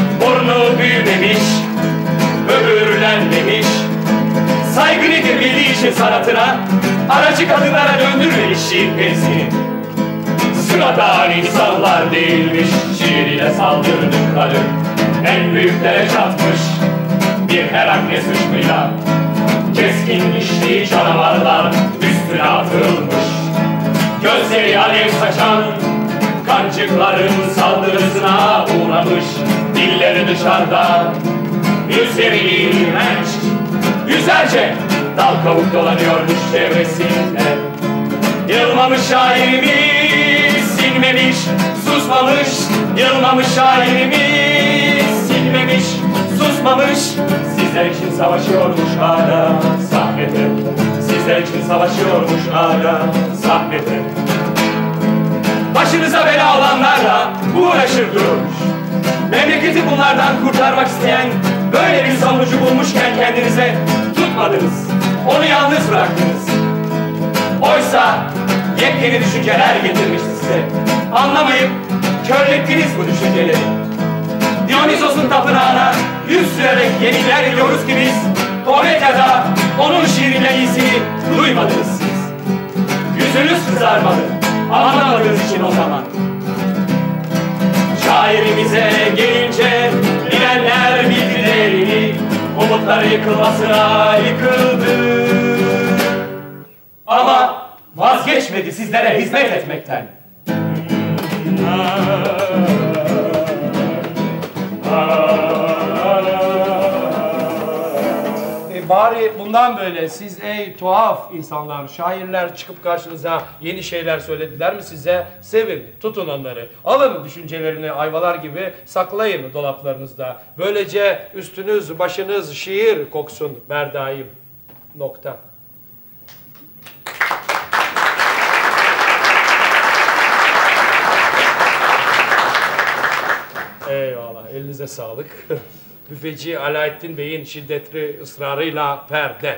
burnu büyümemiş, böbürlenmemiş, saygı nedir bildiği işin sanatına, aracı kadınlara döndürmemiş şiir perisini. Sıradan insanlar değilmiş, şiir ile saldırdıkları en büyüklere çatmış bir Herakles hışmıyla. Keskin dişli canavarlar üstüne atılmış, gözleri alev saçan kancıkların saldırısına uğramış. Dilleri dışarıda, yüzleri iğrenç, yüzlerce dal kavuk dolanıyormuş çevresinde. Yılmamış şairimiz, sinmemiş, susmamış. Yılmamış şairimiz, sinmemiş, susmamış. Sizler için savaşıyormuş hala sahnede. Sizler için savaşıyormuş hala sahnede. Başınıza bela olanlarla uğraşır durmuş. Memleketi bunlardan kurtarmak isteyen böyle bir savunucu bulmuşken kendinize tutmadınız. Onu yalnız bıraktınız. Oysa yepyeni düşünceler getirmişti size. Anlamayıp körlettiniz bu düşünceleri. Dionysos'un tapınağına yüz sürerek yeniler ediyoruz ki biz, Hometya'da onun şiirinden iyisini duymadınız siz. Yüzünüz kızarmadı, anlamadığınız için o zaman. Şairimize gelince bilenler bildi değerini, umutları yıkılmasına yıkıldı. Ama vazgeçmedi sizlere hizmet etmekten. Bari bundan böyle siz ey tuhaf insanlar, şairler çıkıp karşınıza yeni şeyler söylediler mi size? Sevin, tutun onları. Alın düşüncelerini ayvalar gibi saklayın dolaplarınızda. Böylece üstünüz, başınız şiir koksun berdaim. Nokta. Eyvallah, elinize sağlık. Büfeci Alaettin Bey'in şiddetli ısrarıyla perde.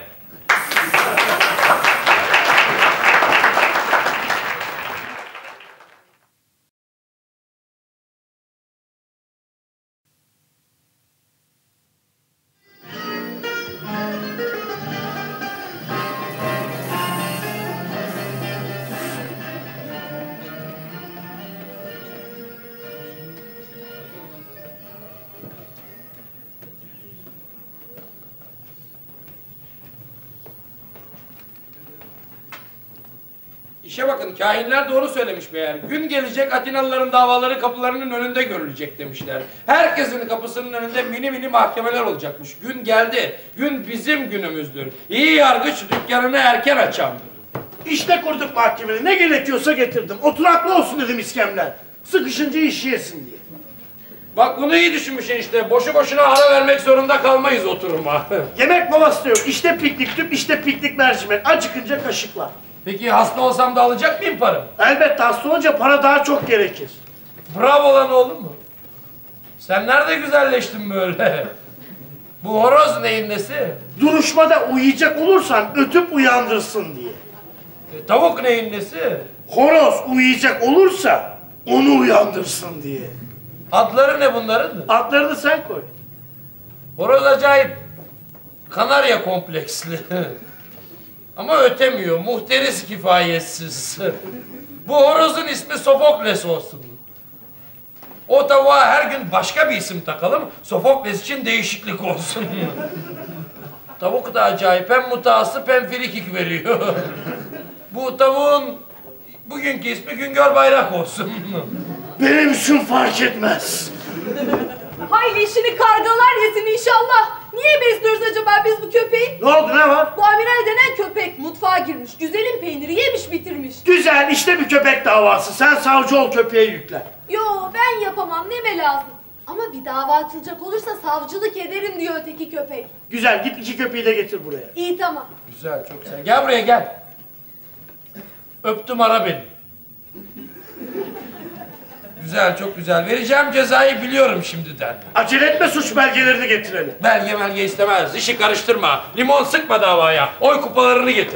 İşe bakın, kahinler doğru söylemiş meğer. Gün gelecek Atinalıların davaları kapılarının önünde görülecek demişler. Herkesin kapısının önünde mini mini mahkemeler olacakmış. Gün geldi. Gün bizim günümüzdür. İyi yargıç dükkanını erken açandır. İşte kurduk mahkemeyi. Ne gerekiyorsa getirdim. Oturaklı olsun dedim iskemler. Sıkışınca iş yesin diye. Bak bunu iyi düşünmüşsün işte. Boşu boşuna ara vermek zorunda kalmayız oturuma. Yemek molası da yok. İşte piknik tüp, işte piknik mercimek. Acıkınca kaşıklar. Peki hasta olsam da alacak mıyım paramı? Elbette hasta olunca para daha çok gerekir. Bravo lan oğlum mu? Sen nerede güzelleştin böyle? Bu horoz neyin nesi? Duruşmada uyuyacak olursan ötüp uyandırsın diye. Tavuk neyin nesi? Horoz uyuyacak olursa onu uyandırsın diye. Adları ne bunların? Adlarını sen koy. Horoz acayip Kanarya kompleksli. Ama ötemiyor, muhteris kifayetsiz. Bu horozun ismi Sofokles olsun. O tavuğa her gün başka bir isim takalım, Sofokles için değişiklik olsun. Tavuk da acayip, hem mutasip hem frikik veriyor. Bu tavuğun bugünkü ismi Güngör Bayrak olsun. Benim için fark etmez. Hayli işini kargalar yesin inşallah. Niye besliyoruz acaba biz bu köpeği? Ne oldu, ne var? Bu Amiral denen köpek mutfağa girmiş. Güzelim peyniri yemiş bitirmiş. Güzel, işte bir köpek davası. Sen savcı ol, köpeğe yükle. Yo ben yapamam, neme lazım. Ama bir dava açılacak olursa savcılık ederim diyor öteki köpek. Güzel, git iki köpeği de getir buraya. İyi tamam. Güzel, çok güzel. Gel buraya gel. Öptüm ara beni. Güzel, çok güzel. Vereceğim cezayı biliyorum şimdiden. Acele etme, suç belgelerini getirelim. Belge istemez. İşi karıştırma. Limon sıkma davaya. Oy kupalarını getir.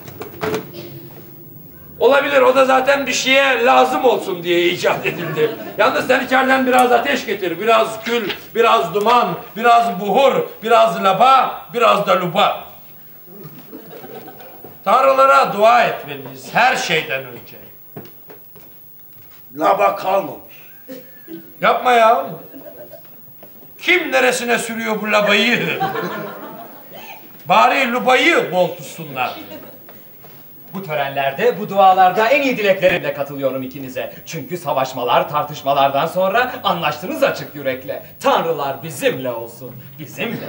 Olabilir, o da zaten bir şeye lazım olsun diye icat edildi. Yalnız sen içeriden biraz ateş getir. Biraz kül, biraz duman, biraz buhur, biraz laba, biraz da luba. Tanrılara dua etmeliyiz her şeyden önce. Laba kalmamış. Yapma ya. Kim neresine sürüyor bu labayı? Bari lubayı bol tutsunlar. Bu törenlerde, bu dualarda en iyi dileklerimle katılıyorum ikinize. Çünkü savaşmalar, tartışmalardan sonra anlaştınız açık yürekle. Tanrılar bizimle olsun, bizimle.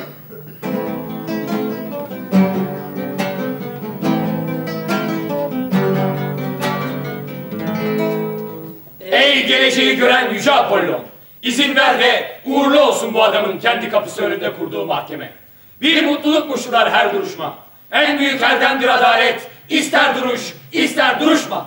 Ey geleceği gören yüce Apollon! İzin ver ve uğurlu olsun bu adamın kendi kapısı önünde kurduğu mahkeme. Bir mutluluk muştular her duruşma. En büyük eldendir adalet. İster duruş, ister duruşma.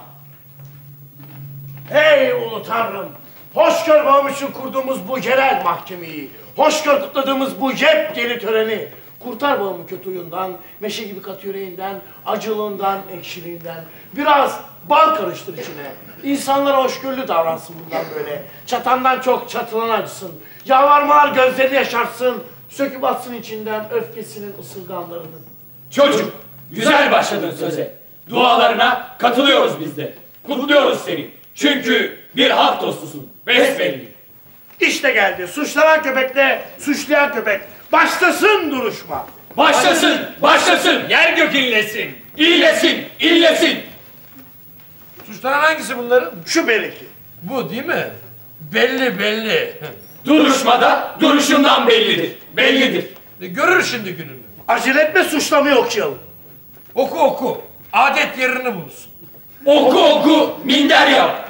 Hey ulu tanrım! Hoş gör babam için kurduğumuz bu yerel mahkemeyi. Hoş gör kutladığımız bu yepyeni töreni. Kurtar babamın kötü huyundan, meşe gibi kat yüreğinden, acılığından, ekşiliğinden. Biraz bal karıştır içine. İnsanlara hoşgörülü davransın bundan böyle. Çatandan çok çatılan acısın. Yalvarmalar gözlerini yaşarsın. Söküp atsın içinden öfkesinin ısırganlarını. Çocuk, güzel başladın söze. Dualarına katılıyoruz biz de. Kutluyoruz seni. Çünkü bir halk dostusun. Besbelli. İşte geldi. Suçlanan köpekle suçlayan köpek. Başlasın duruşma. Başlasın, başlasın. Yer gök inlesin. İnlesin, inlesin. Suçlanan hangisi bunların? Şu belki. Bu değil mi? Belli belli. Duruşmada duruşundan bellidir. Bellidir. Görür şimdi gününü. Acele etme suçlamayı okuyalım. Oku oku. Adet yerini bulsun. Oku oku, minder yap.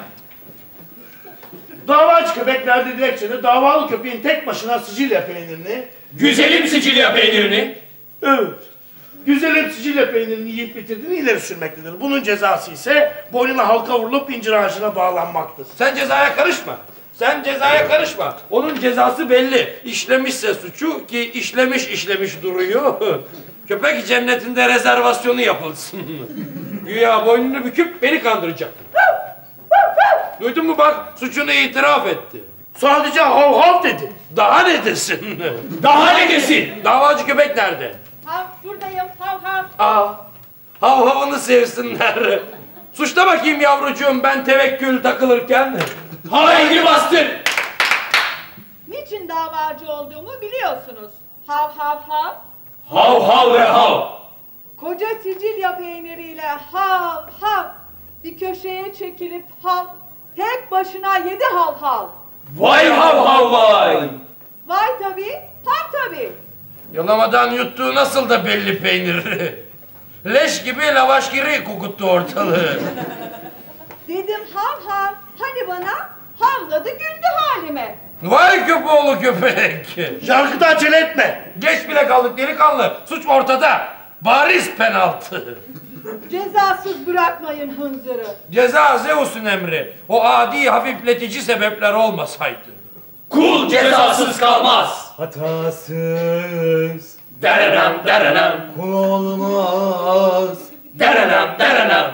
Davacı köpek verdiği dilekçede davalı köpeğin tek başına Sicilya peynirini... Güzelim Sicilya peynirini. Evet. Güzelim Sicilya peynirini yiyip bitirdiğini ileri sürmektedir. Bunun cezası ise boynuna halka vurulup incir ağacına bağlanmaktır. Sen cezaya karışma. Sen cezaya karışma. Onun cezası belli. İşlemişse suçu ki işlemiş duruyor. Köpek cennetinde rezervasyonu yapılsın. Güya boynunu büküp beni kandıracak. Duydun mu bak, suçunu itiraf etti. Sadece hav hav dedi. Daha ne desin? Daha ne desin? Davacı köpek nerede? Hav buradayım hav hav. Aa, hav havını sevsinler. Suçla bakayım yavrucuğum ben tevekkül takılırken. Haydi bastır. Niçin davacı olduğumu biliyorsunuz. Hav hav hav. Hav hav ve hav. Koca Sicilya peyniriyle hav hav. Bir köşeye çekilip hav. Tek başına 7 hav hav. Vay hav hav vay. Vay tabii, hav tabii. Yalamadan yuttuğu nasıl da belli peynir. Leş gibi lavaş giri kokuttu ortalığı. Dedim hav hav. Hani bana havladı güldü halime. Vay köpoğlu köpek. Yargıda acele etme. Geç bile kaldık delikanlı. Suç ortada. Bariz penaltı. Cezasız bırakmayın hınzırı. Ceza Zeus'un emri. O adi hafifletici sebepler olmasaydı. Kul cezasız kalmaz. Hatasız Derenem derenem. kul olmaz. Derenem derenem.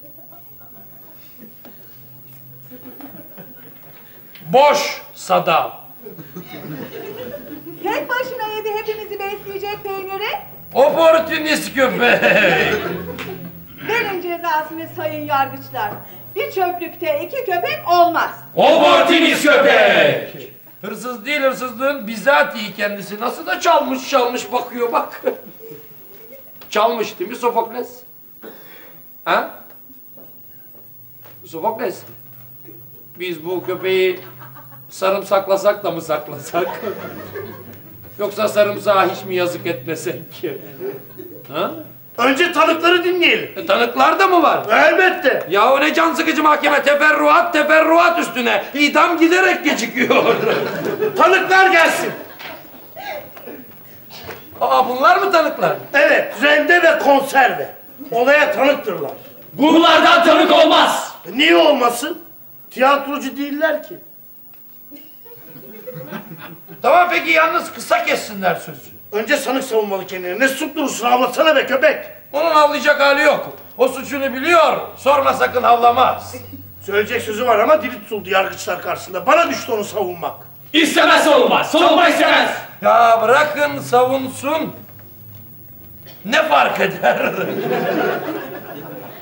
Boş sada. Tek başına yedi hepimizi besleyecek peyniri. Oportunist köpek. Verin cezasını sayın yargıçlar. Bir çöplükte 2 köpek olmaz. Oportunist köpek. Hırsız değil, hırsızlığın bizatihi kendisi. Nasıl da çalmış bakıyor bak. Çalmış değil mi Sofokles? Ha? Sofokles. Biz bu köpeği sarımsaklasak da mı saklasak? Yoksa sarımsağa hiç mi yazık etmesek ki? Ha? Önce tanıkları dinleyelim. Tanıklar da mı var? Elbette. Yahu ne can sıkıcı mahkeme, teferruat üstüne. İdam giderek gecikiyor. Tanıklar gelsin. Aa bunlar mı tanıklar? Evet, rende ve konserve. Olaya tanıktırlar. Bunlardan tanık olmaz. Niye olmasın? Tiyatrocu değiller ki. Tamam peki yalnız kısa kessinler sözü. Önce sanık savunmalı kendini. Ne suç durursun avlasana be köpek. Onun avlayacak hali yok. O suçunu biliyor. Sonra sakın avlamaz. Söyleyecek sözü var ama dili tutuldu yargıçlar karşısında. Bana düştü onu savunmak. İstemez olmaz. Savunma istemez. Ya bırakın savunsun. Ne fark eder?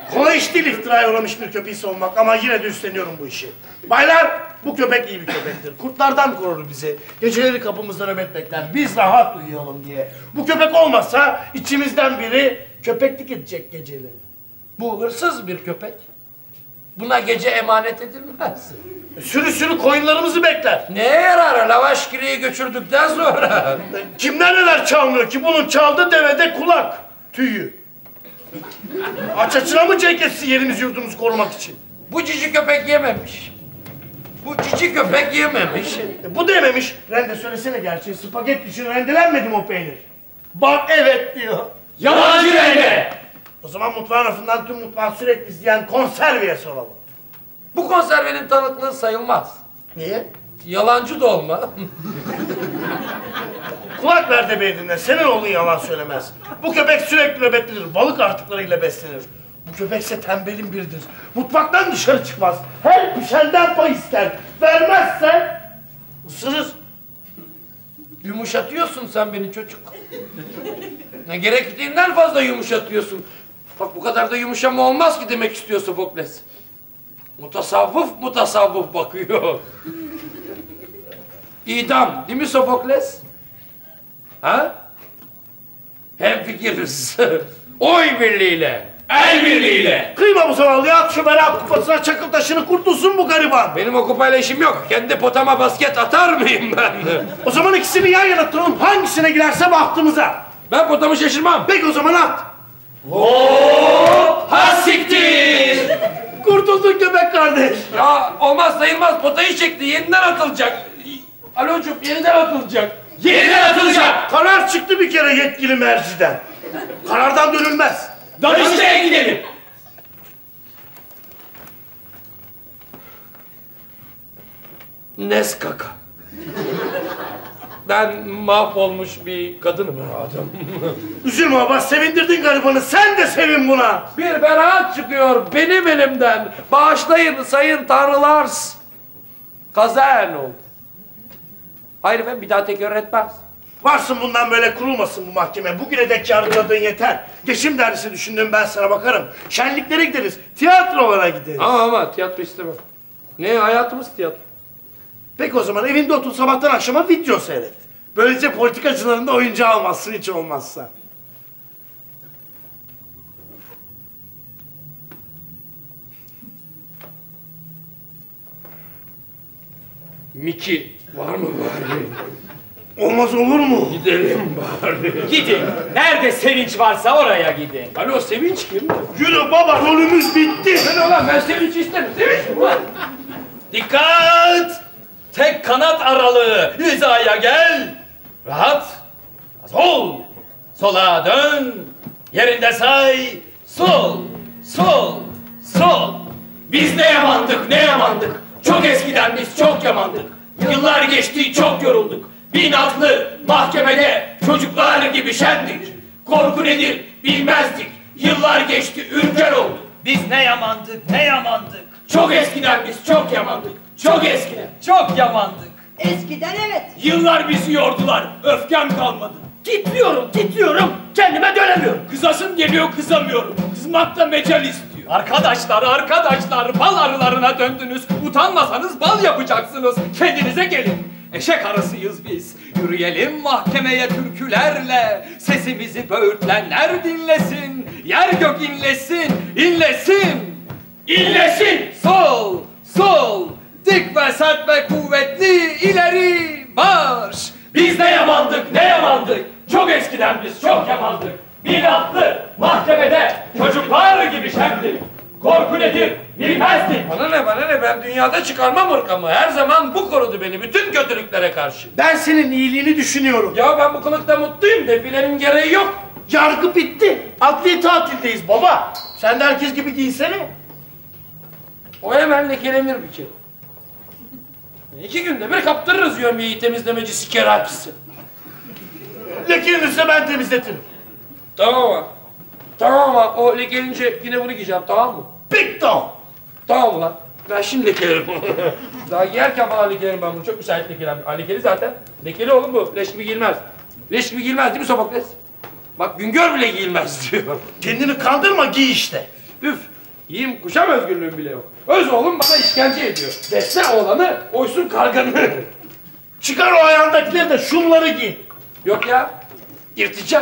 Kolay iş değil iftiraya uğramış bir köpeği savunmak ama yine de üstleniyorum bu işi. Baylar, bu köpek iyi bir köpektir. Kurtlardan korur bizi. Geceleri kapımızda nöbet bekler. Biz rahat uyuyalım diye. Bu köpek olmazsa içimizden biri köpeklik edecek geceleri. Bu hırsız bir köpek. Buna gece emanet edilmez. Sürü sürü koyunlarımızı bekler. Neye yarar lavaş kiriyi göçürdükten sonra? Kimden neler çalmıyor ki? Bunun çaldığı devede kulak, tüyü. Aç açına mı cenk etsin yerimizi yurdumuzu korumak için? Bu cici köpek yememiş. Bu cici köpek yememiş. Bu da yememiş. Rende söylesene gerçeği. Spagetti için rendelenmedi mi o peynir? Bak evet diyor. Yalancı rende! O zaman mutfağın rafından tüm mutfağı sürekli izleyen konserveye soralım. Bu konservenin tanıklığı sayılmaz. Niye? Yalancı dolma. Kulak ver de beynine. Senin oğlun yalan söylemez. Bu köpek sürekli nöbetlidir. Balık artıklarıyla beslenir. Bu köpekse tembelin biridir. Mutfaktan dışarı çıkmaz. Her pişenden pay ister. Vermezse ısırır. Yumuşatıyorsun sen beni çocuk. Ne gerektiğinden fazla yumuşatıyorsun. Bak bu kadar da yumuşama olmaz ki demek istiyor Sofokles. Mutasavvıf bakıyor. İdam değil mi Sofokles? Ha? Hemfikiriz. Oy birliğiyle. El birliğiyle! Kıyma bu zavallıya, at şu berat kupasına çakıl taşını kurtulsun bu gariban. Benim o kupayla işim yok. Kendi potama basket atar mıyım ben? O zaman ikisini yan yana tutalım. Hangisine girerse bahtımıza. Ben potamı şaşırmam. Peki o zaman at. Ha siktir! Kurtuldun köpek kardeş. Ya olmaz sayılmaz. Potayı çekti. Yeniden atılacak. Alocuğum yeniden atılacak. Yeniden atılacak! Karar çıktı bir kere yetkili merciden. Karardan dönülmez. Danıştay'a gidelim! Neskaka. Ben mahvolmuş bir kadınım adam. Üzülme baba, sevindirdin garibanı. Sen de sevin buna. Bir beraat çıkıyor benim elimden. Bağışlayın sayın tanrılar. Kazaen oldu. Hayır efendim bir daha tekrar etmez. Varsın bundan böyle kurulmasın bu mahkeme. Bugüne dek yargıladığın yeter. Geçim dersi düşündüm, ben sana bakarım. Şenliklere gideriz, tiyatrolara gideriz. Ama tiyatro istemem. Ne hayatımız tiyatro. Peki o zaman evinde otur sabahtan akşama video seyret. Böylece politikacıların da oyuncağı almazsın hiç olmazsa. Miki var mı bari? Olmaz olur mu? Gidelim bari. Gidin. Nerede sevinç varsa oraya gidin. Alo Sevinç kim? Yürü baba, rolümüz bitti. Ben ulan ben Sevinç isterim. Sevinç mi var? Dikkat! Tek kanat aralığı. Hizaya gel. Rahat. Sol. Sola dön. Yerinde say. Sol. Sol. Sol. Biz ne yamandık, ne yamandık. Çok eskiden biz çok yamandık. Yıllar geçti, çok yorulduk. Bin aklı mahkemede çocuklar gibi şendik. Korku nedir bilmezdik. Yıllar geçti, ürker olduk. Biz ne yamandık, ne yamandık. Çok eskiden biz çok yamandık. Çok eskiden. Çok yamandık. Eskiden evet. Yıllar bizi yordular. Öfkem kalmadı. Titriyorum. Kendime dönemiyorum. Kızasım geliyor, kızamıyorum. Kızmak da mecal istiyor. Arkadaşlar, bal arılarına döndünüz. Utanmasanız bal yapacaksınız. Kendinize gelin. Eşek arısıyız biz. Yürüyelim mahkemeye türkülerle. Sesimizi böğürtlenler dinlesin. Yer gök inlesin, inlesin. İnlesin. Sol. Dik ve sert ve kuvvetli ileri marş. Biz ne yamandık, ne yamandık. Çok eskiden biz çok yamandık. Binatlı mahkemede çocuklar gibi şendik. Korku nedir bilmezdik. Bana ne ben dünyada çıkarmam ırkamı. Her zaman bu korudu beni bütün kötülüklere karşı. Ben senin iyiliğini düşünüyorum. Ya ben bu kılıkta mutluyum. Defilenin gereği yok. Yargı bitti. Adli tatildeyiz baba. Sen de herkes gibi giysene. O hemen lekelenir bir kere. 2 günde bir kaptırırız yömyeyi temizlemeci sikerakisi. Lekelenirse ben temizletirim. Tamam ama o lekelince yine bunu giyeceğim tamam mı? Pikto. Tamam lan. Ben şimdi lekelerim. Daha giyerken falan lekelerim ben bunu. Çok müsait lekelerim. Lekeli zaten. Lekeli oğlum bu. Leş gibi giyilmez. Leş gibi giyilmez değil mi Sofokles? Bak Güngör bile giyilmez diyor. Kendini kandırma, giy işte. Üf. Yiyeyim kuşam özgürlüğüm bile yok. Öz oğlum bana işkence ediyor. Besle oğlanı, oysun karganı. Çıkar o ayağındakileri de şunları giy. Yok ya, irtica.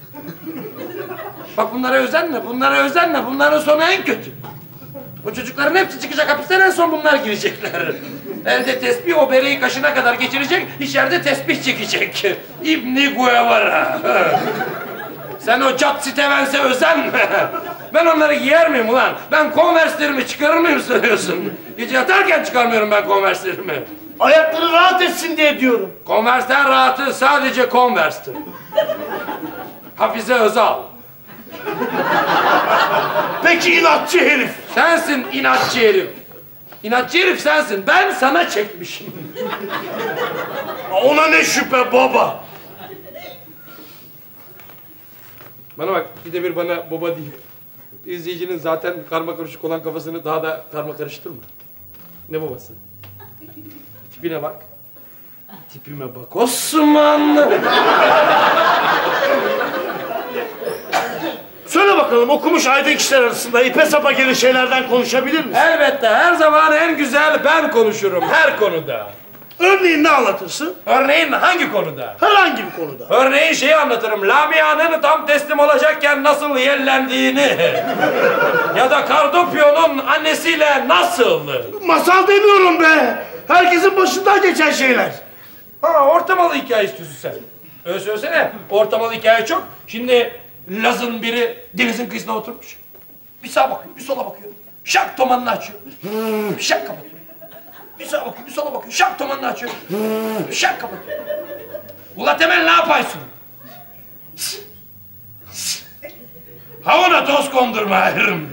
Bak bunlara özenme, bunlara özenme. Bunların sonu en kötü. Bu çocukların hepsi çıkacak hapisten, en son bunlar girecekler. Elde tesbih o bereyi kaşına kadar geçirecek, içeride tesbih çekecek. İbni Guevara. Sen o Cat Stevens'e özenme. Ben onları giyer miyim ulan? Ben Converse'lerimi çıkarır mıyım sanıyorsun? Gece yatarken çıkarmıyorum ben Converse'lerimi. Ayakları rahat etsin diye diyorum. Converse'den rahatı sadece Converse'tir. Hafize Özal. Peki inatçı herif. Sensin inatçı herif. İnatçı herif sensin. Ben sana çekmişim. Ona ne şüphe baba. Bana bak, bir de bir bana baba değil. İzleyicinin zaten karma karışık olan kafasını daha da karma karıştırma. Ne babası? Tipine bak. Tipime bak Osman. Söyle bakalım, okumuş aydın kişiler arasında ipe sapa gelir şeylerden konuşabilir misin? Elbette, her zaman en güzel ben konuşurum, her konuda. Örneğin ne anlatırsın? Örneğin hangi konuda? Herhangi bir konuda. Örneğin şeyi anlatırım, Lamia'nın tam teslim olacakken nasıl yerlendiğini. Ya da Kardopio'nun annesiyle nasıl? Masal demiyorum be! Herkesin başından geçen şeyler. Ha, ortamalı hikaye istiyorsun sen. Öyle söylesene, ortamalı hikaye çok. Şimdi Laz'ın biri denizin kıyısına oturmuş. Bir sağa bakıyor, bir sola bakıyor. Şak tomanını açıyor. Şak kapatıyor. Bir sağa bakıyor, bir sola bakıyor. Şak tomanını açıyor. Şak kapatıyor. Ula Temel ne yapıyorsun? Havana toz kondurmayırım.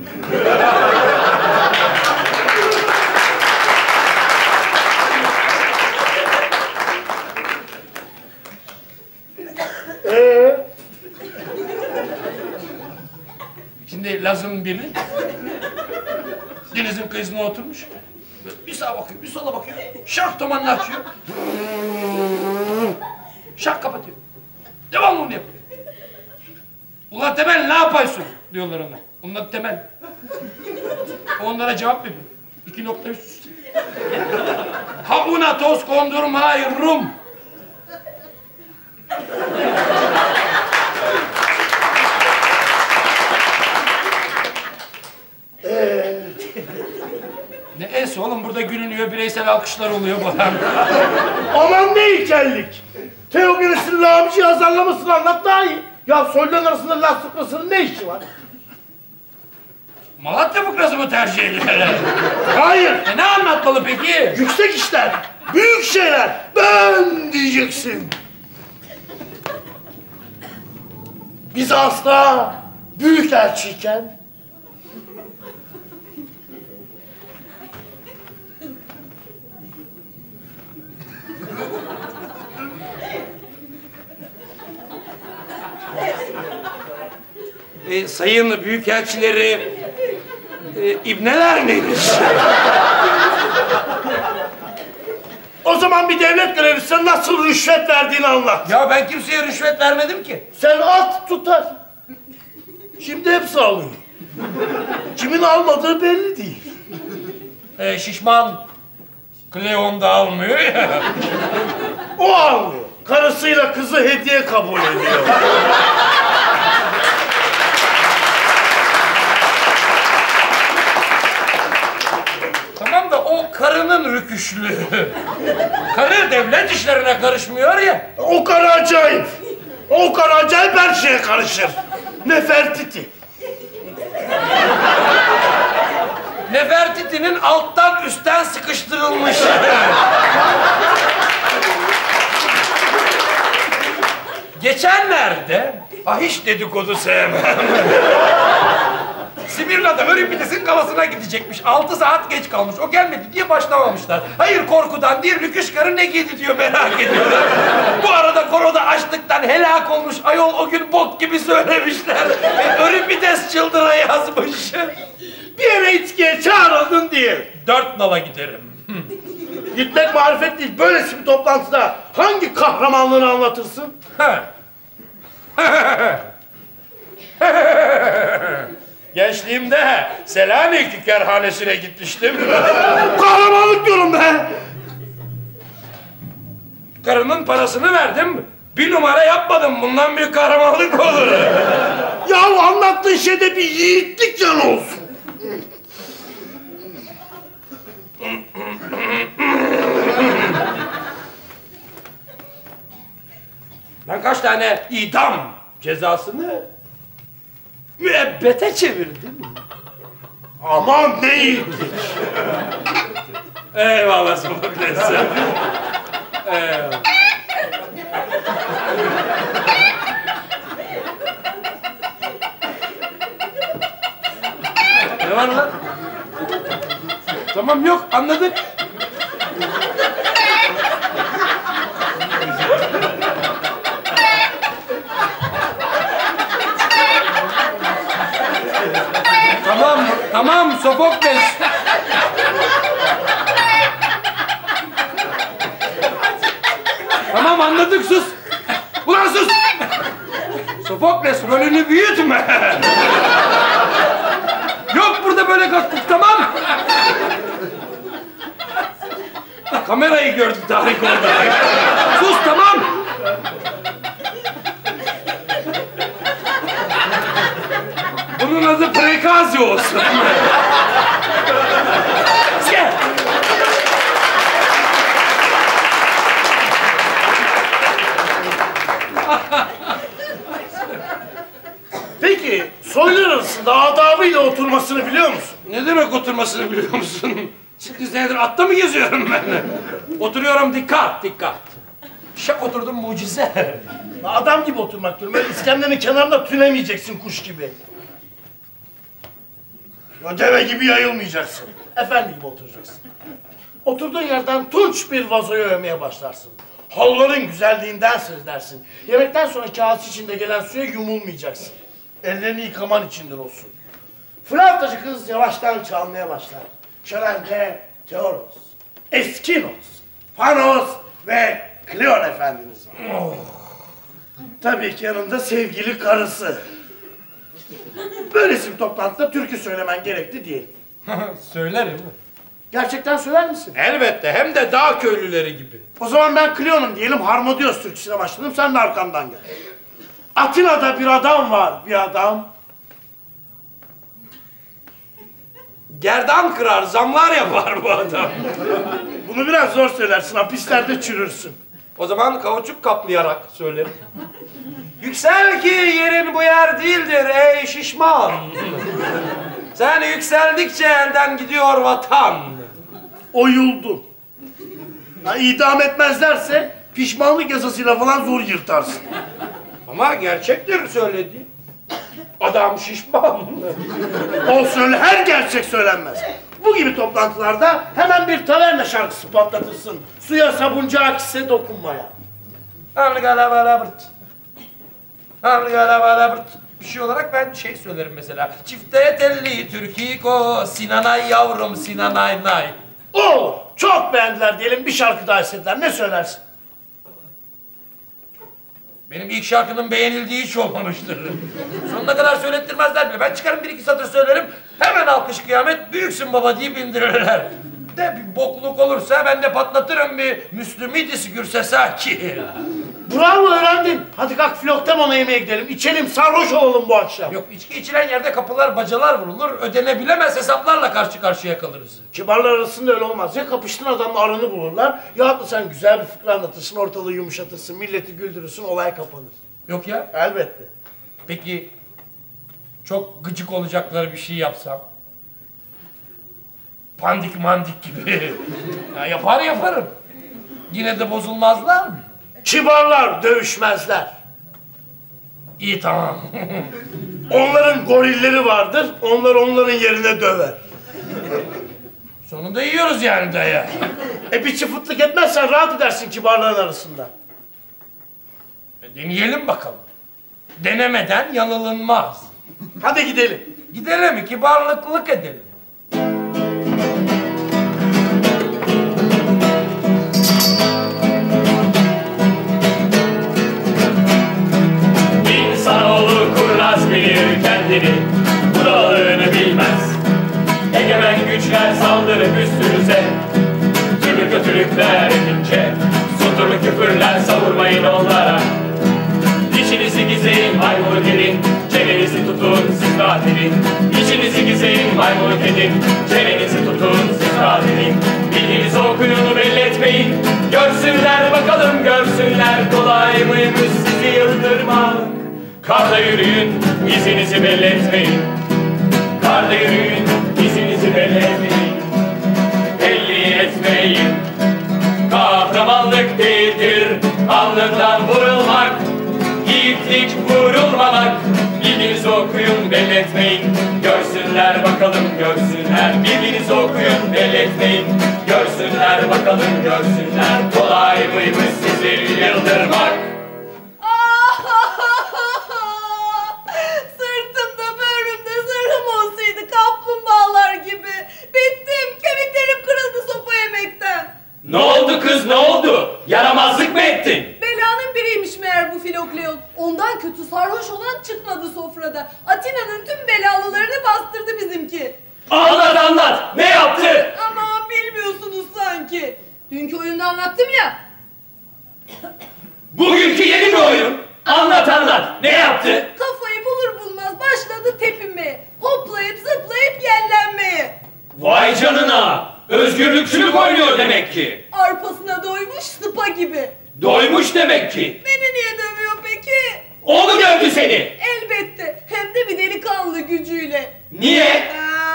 Şimdi Laz'ın biri denizin kıyısına oturmuş. Bir sağa bakıyor, bir sola bakıyor. Şak tomanını açıyor. Şak kapatıyor. Devamlı onu yapıyor. Ulan Temel ne yapıyorsun? Diyorlar ona. Onlar Temel. Onlara cevap veriyor. 2 nokta üst üste. Havuna toz kondurmayırım. Ne es oğlum, burada gülünüyor, bireysel alkışlar oluyor falan. Aman ne ilkellik! Teogenes'in Lamici azarlamasını anlat daha iyi. Ya soyluların arasında laf sıkmasının ne işi var? Malatya fıkrası mı tercih ediyorlar? Hayır! Ne anlatmalı peki? Yüksek işler, büyük şeyler, ben diyeceksin. Bizans'ta büyük elçiyken sayın büyükelçileri ibneler miymiş? o zaman bir devlet görevlisine nasıl rüşvet verdiğini anlat. Ya ben kimseye rüşvet vermedim ki. Sen at tutar. Şimdi hepsi alıyor. Kimin almadığı belli değil. Şişman Kleon da almıyor ya. O almıyor. Karısıyla kızı hediye kabul ediyor. Tamam da o karının rüküşlüğü. Karı devlet işlerine karışmıyor ya. O karı acayip. O karı acayip her şeye karışır. Nefertiti. Nefertiti'nin alttan üstten sıkıştırılmış. Geçenlerde, hiç dedikodu sevmem. Sibirla'da Euripides'in kalasına gidecekmiş. 6 saat geç kalmış. O gelmedi diye başlamamışlar. Hayır korkudan değil, rüküş karı ne giydi diyor, merak ediyorlar. Bu arada koroda açlıktan helak olmuş. Ayol o gün bok gibi söylemişler. Euripides çıldıra yazmış. Bir yere içkiye çağrıldın diye. 4 nala giderim. Gitmek marifet değil. Böylesi bir toplantıda hangi kahramanlığını anlatırsın? Gençliğimde Selanik kerhanesine gitmiştim. Kahramanlık diyorum be! Karının parasını verdim. Bir numara yapmadım. Bundan büyük kahramanlık olur. Yahu anlattığın şeyde bir yiğitlik yanı olsun. Ben kaç tane idam cezasını müebbete çevirdim. Aman ne yiğitlik. Eyvallah Sofokles'im. Eyvallah. Ne var lan? Tamam yok anladık. Tamam Sofokles. Tamam anladık sus. Ulan sus. Sofokles rolünü büyütme. Yok burada böyle kalktık tamam. Kamerayı gördük Tarık orada. Sus tamam. Bunun adı prekazi olsun. Gel. Peki soylar arasında adabıyla oturmasını biliyor musun? Ne demek oturmasını biliyor musun? 8 senedir atta mı geziyorum ben? Oturuyorum dikkat. Şak oturdum mucize. Adam gibi oturmak diyorum. Böyle iskemlenin kenarında tünemeyeceksin kuş gibi. Ya deve gibi yayılmayacaksın. Efendi gibi oturacaksın. Oturduğun yerden tunç bir vazoyu övmeye başlarsın. Halların güzelliğinden söz dersin. Yemekten sonra kağıt içinde gelen suya yumulmayacaksın. Ellerini yıkaman içindir olsun. Flautacı kız yavaştan çalmaya başlar. Şölende Teoros, Eskinos, Panos ve Kleon efendimiz var. Oh. Tabii ki yanında sevgili karısı. Böylesi bir toplantıda türkü söylemen gerekti diyelim. Söylerim. Gerçekten söyler misin? Elbette hem de dağ köylüleri gibi. O zaman ben Kleon'um diyelim, Harmodios türküsüne başladım, sen de arkamdan gel. Atina'da bir adam var, bir adam. Gerdan kırar, zamlar yapar bu adam. Bunu biraz zor söylersin, hapislerde çürürsün. O zaman kauçuk kaplayarak söylerim. Yüksel ki yerin bu yer değildir ey şişman. Sen yükseldikçe elden gidiyor vatan. Oyuldun. Ha, idam etmezlerse pişmanlık yasasıyla falan zor yırtarsın. Ama gerçektir söylediğim. Adam şişman. Olsun, öyle her gerçek söylenmez. Bu gibi toplantılarda hemen bir taverna şarkısı patlatırsın. Suya sabuncu akise dokunmaya. Bir şey olarak ben şey söylerim mesela. Çifte telli Türkiko, Sinanay yavrum Sinanay nay. Olur. Çok beğendiler diyelim, bir şarkı daha istediler. Ne söylersin? Benim ilk şarkının beğenildiği hiç olmamıştır. Sonuna kadar söylettirmezler bile. Ben çıkarım bir iki satır söylerim. Hemen alkış kıyamet, büyüksün baba deyip indirirler. De bir bokluk olursa ben de patlatırım bir Müslümidis Gürsesaki. Bravo, öğrendin. Hadi kalk Floktemona yemeğe gidelim. İçelim, sarhoş olalım bu akşam. Yok, içki içilen yerde kapılar bacalar vurulur. Ödenebilemez hesaplarla karşı karşıya kalırız. Kibarlar arasında öyle olmaz. Ya kapıştığın adamla aranı bulurlar, ya da sen güzel bir fıkra anlatırsın, ortalığı yumuşatırsın, milleti güldürürsün, olay kapanır. Yok ya. Elbette. Peki çok gıcık olacakları bir şey yapsam? Pandik mandik gibi. Ya yaparım. Yine de bozulmazlar mı? Kibarlar dövüşmezler. İyi tamam. Onların gorilleri vardır, onlar onların yerine döver. Sonunda yiyoruz yani dayı. Bir çıfıtlık etmezsen rahat edersin kibarların arasında. Deneyelim bakalım. Denemeden yanılınmaz. Hadi gidelim. Gidelim, kibarlıklık edelim. İnsanoğlu kurnaz bilir kendini. Bu da öyle. savurmayın onlara. İçinizi gizleyin maymunluk edin, çenenizi tutun siz rahat edin. İçinizi gizleyin maymunluk edin, çenenizi tutun siz rahat edin. Bildiğinizi okuyunu belli etmeyin, görsünler bakalım görsünler, kolay mıymış sizi yıldırmak. Karda yürüyün, izinizi belli etmeyin. Karda yürüyün, izinizi belli etmeyin. Belli etmeyin. Kahramanlık değildir alnından vurulmak, yiğitlik vurulmamak. Bildiğinizi okuyun belli etmeyin, görsünler bakalım görsünler. Bildiğinizi okuyun belli etmeyin, görsünler bakalım görsünler, kolay mıymış sizi yıldırmak. Sırtımda böğrümde zırhım olsaydı kaplumbağalar gibi. Bittim, kemiklerim kırıldı sopa yemekten. Ne oldu kız ne oldu? Yaramazlık mı ettin? Belanın biriymiş meğer bu Filokleon. Ondan kötü sarhoş olan çıkmadı sofrada. Atina'nın tüm belalılarını bastırdı bizimki. Anlat anlat, ne yaptı? Aman bilmiyorsunuz sanki. Dünkü oyunda anlattım ya. Bugünkü yeni bir oyun. Anlat anlat, ne yaptı? Kafayı bulur bulmaz başladı tepinmeye. Hoplayıp zıplayıp yellenmeye. Vay canına, özgürlükçülük oynuyor demek ki. Arpasına doymuş sıpa gibi. Doymuş demek ki. Beni niye dövüyor peki? O mu dövdü seni? Elbette. Hem de bir delikanlı gücüyle. Niye?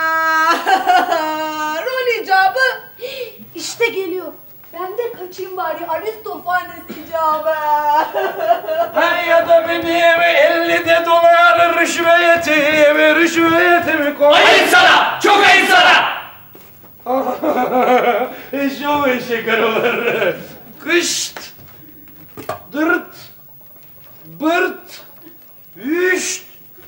Rol icabı. İşte geliyor. Ben de kaçayım bari Aristofanes icabı. Ben ya da benim 50 dolar rüşvetimi koy. Ayıp sana! Çok ayıp sana! Eşoğlu şekerler. Kışt. Dırt. Bırt. Hüşt.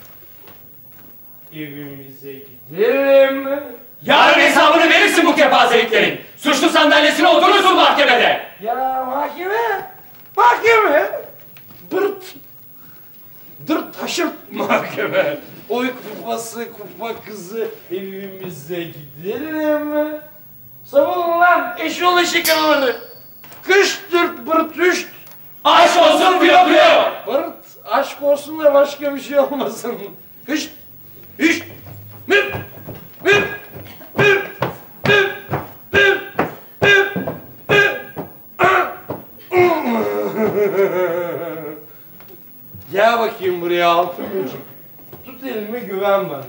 Evimize gidelim. Yarın hesabını verirsin bu kepazeliklerin. Suçlu sandalyesine oturursun mahkemede. Ya mahkeme. Dırt. Dırt haşırt mahkeme. Oy kupası kupa kızı evimize gidelim. Savunun lan eşoğlu şekerleri. Kış dırt bırt hüşt. Aşk olsun Filokleon. Bırt aşk olsun da başka bir şey olmasın. Kış hüşt. Müp. Müp. Müp. Müp. Müp. Müp. Müp. Gel bakayım buraya altın böcek. Tut elimi güven bana.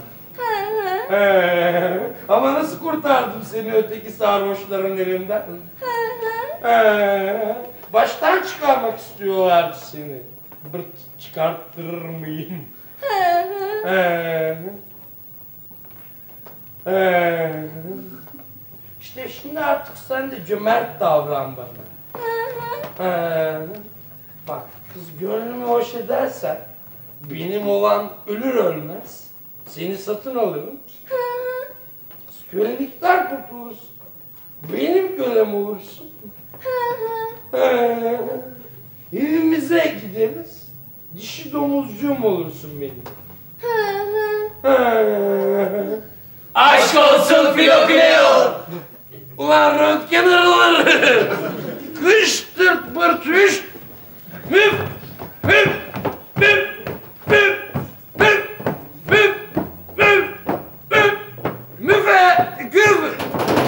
Ama nasıl kurtardım seni öteki sarhoşların elinden? Baştan çıkarmak istiyorlardı seni. Bırt çıkarttırır mıyım? İşte şimdi artık sen de cömert davran bana. Bak kız gönlümü hoş edersen benim olan ölür ölmez seni satın alırım. Kölelikten kurtulursun. Benim kölem olursun. Evimize gideriz. Dişi domuzcuğum olursun benim. Aşk olsun Filokleon. Ulan röntgen arıları. Kış dırt bırt hüşt. Müp. Müp. Müp. Müp. Müp. Müp. Müp. Müp. Müfe. Güp.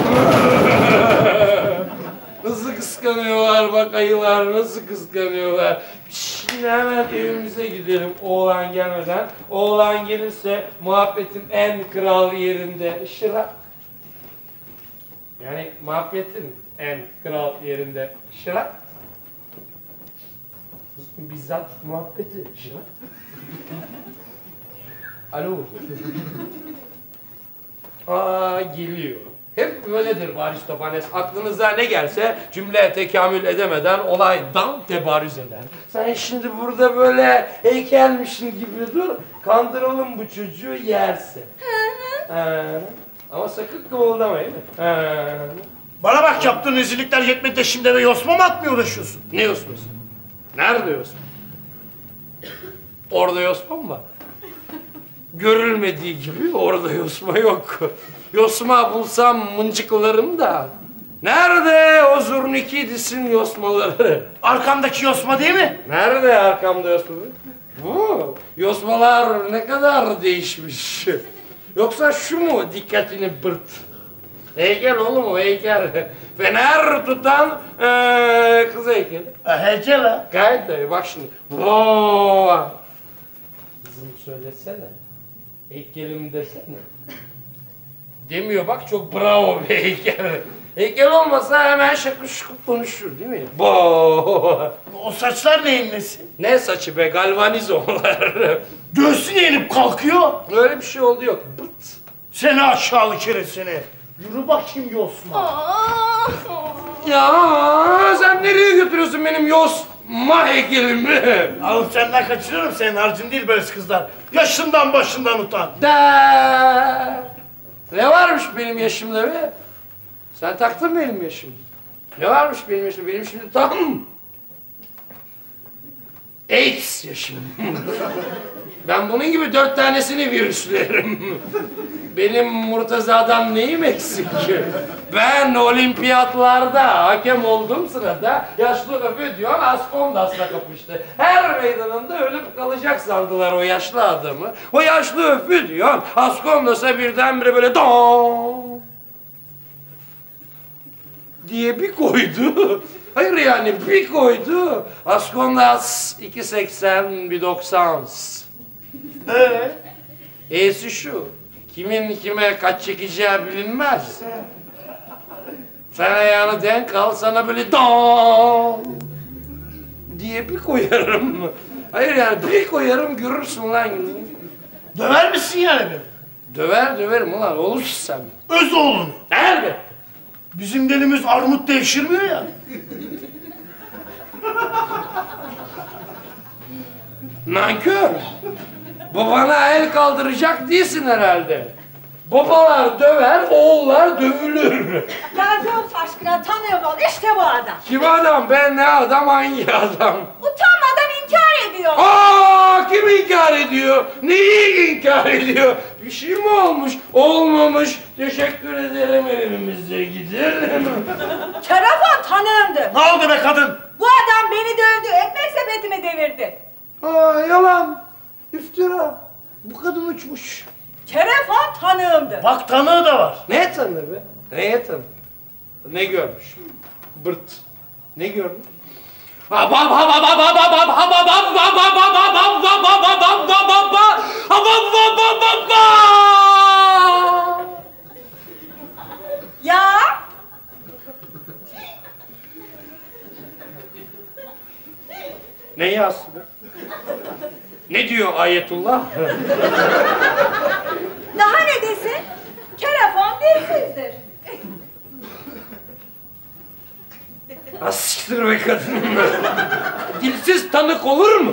Nasıl kıskanıyorlar bak ayılar, nasıl kıskanıyorlar. Şimdi hemen evimize gidelim oğlan gelmeden. Oğlan gelirse muhabbetin en kral yerinde şırak. Yani muhabbetin en kral yerinde şırak. Bizzat muhabbeti şırak. Alo. Geliyor. Hep böyledir Aristofanes. Aklınıza ne gelse cümle tekamül edemeden olaydan tebarüz eder. Sen şimdi burada böyle heykelmişin gibi dur. Kandıralım bu çocuğu yersin. Ama sakın kımıldamayın. Bana bak yaptığın rezillikler yetmedi de şimdi eve yosma mı atmaya uğraşıyorsun? Ne yosması? Nerede yosma? Orada yosma mı var? Görülmediği gibi orada yosma yok. Yosma bulsam mıncıklarım da Nerede o Zurnikidisin yosmaları? Arkamdaki yosma değil mi? Nerede arkamda yosmaları? Bu yosmalar ne kadar değişmiş. Yoksa şu mu dikkatini bırt? Heykel oğlum o heykel. Fener tutan kız heykeli. Heykel ha. Gayet de bak şimdi. Voo. Kızım söylesene. Heykelim desene. Demiyor bak çok bravo bir heykel. Heykel olmasa hemen şakır şukur konuşur değil mi? Bo. O saçlar neyin nesi? Ne saçı be galvanizolar. Göğsünü yenip kalkıyor. Öyle bir şey oldu yok. Bırt. Seni aşağılık herif seni. Yürü bakayım yosma. Ya sen nereye götürüyorsun benim yosma heykelimi? Alıp senden kaçırırım, senin harcın değil böyle kızlar. Yaşından başından utan. Ne varmış benim yaşımda be? Sen taktın benim yaşımı. Ne varmış benim yaşımda? Benim şimdi tam AIDS yaşım. Ben bunun gibi 4 tanesini virüslerim. Benim Murtaza'dan neyim eksik? Ben olimpiyatlarda hakem olduğum sırada yaşlı öpü diyor Aspondas'la kapıştı. Her meydanında ölüp kalacak sandılar o yaşlı adamı. O yaşlı öpü diyor Aspondas'a birdenbire böyle don diye bir koydu. Hayır yani bir koydu. Askondas 2.80 bir 90. E'si şu. Kimin kime kaç çekeceği bilinmez. Sen ayağını denk al sana böyle don diye bir koyarım. Hayır yani bir koyarım görürsün lan. Döver misin yani beni? Döverim ulan olursun sen. Öz oğlunu. Elbette. Bizim delimiz armut devşirmiyor ya. Nankör. Babana el kaldıracak değilsin herhalde. Babalar döver, oğullar dövülür. Yazıyoruz aşkına tanıyor ol. İşte bu adam. Kim adam? Ben ne adam? Hangi adam? Utanmadan inkar ediyor. Aa, kim inkar ediyor? Neyi inkar ediyor? Bir şey mi olmuş? Olmamış. Teşekkür ederim evimize gidelim. Kerafan tanığımdı. Ne oldu be kadın? Bu adam beni dövdü. Ekmek sepetimi devirdi. Aa, yalan. İftira. Bu kadın uçmuş. Kerafan tanığımdı. Bak tanığı da var. Ne tanır be? Neye tanır? Ne görmüş? Bırt. Ne görmüş? Ya Ne yazdı be? Ne diyor Ayetullah? daha ne desin? Kerafan dilsizdir. Asiktir be kadın. Dilsiz tanık olur mu?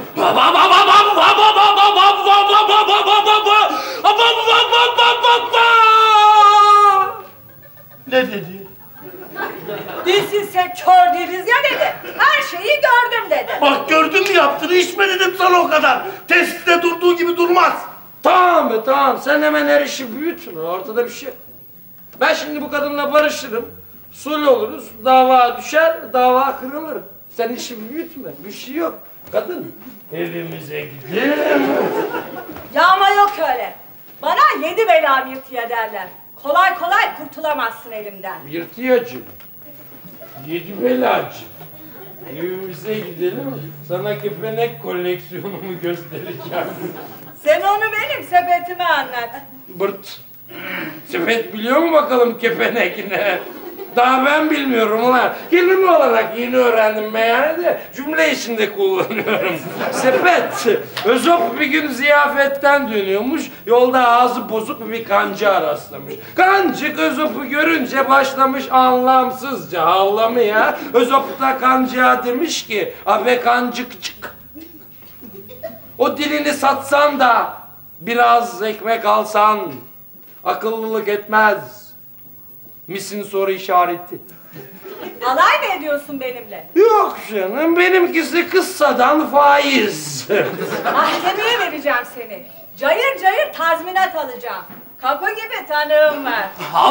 Ne dedi? Dilsizse kör değiliz ya dedi. Her şeyi gördüm dedi. Bak gördün mü yaptığını, hiç mi dedim sana o kadar? Tesiste durduğu gibi durmaz. Tamam be tamam. Sen hemen her işi büyütme. Ortada bir şey yok. Ben şimdi bu kadınla barışırım. Sulh oluruz. Dava düşer, dava kırılır. Sen işi büyütme. Bir şey yok. Kadın evimize gidelim. Ya ama yok öyle. Bana 7 bela mirtiye derler. Kolay kolay kurtulamazsın elimden. Yırtıyacı. 7 belacı. Evimize gidelim. Sana kepenek koleksiyonumu göstereceğim. Sen onu benim sepetime anlat. Bırt. Sepet biliyor mu bakalım kepenek ne? Daha ben bilmiyorum ulan. Kelime olarak yeni öğrendim ben yani de cümle içinde kullanıyorum. Sepet. Özop bir gün ziyafetten dönüyormuş. Yolda ağzı bozuk bir kancığa rastlamış. Kancık Özop'u görünce başlamış anlamsızca havlamaya. Özop da kancığa demiş ki abe kancıkçık. O dilini satsan da biraz ekmek alsan akıllılık etmez. Misin soru işareti. Alay mı ediyorsun benimle? Yok canım benimkisi kıssadan faiz. Mahkemeye vereceğim seni. Cayır cayır tazminat alacağım. Kapı gibi tanığım var.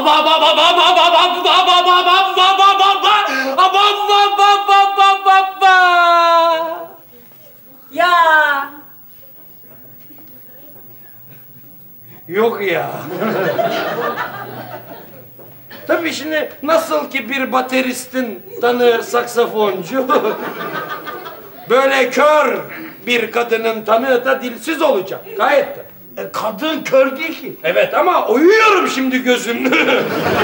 Ya. Yok ya. Tabii şimdi nasıl ki bir bateristin tanığı saksafoncu, böyle kör bir kadının tanığı da dilsiz olacak. Gayet de. Kadın kör değil ki. Evet ama uyuyorum şimdi gözümü.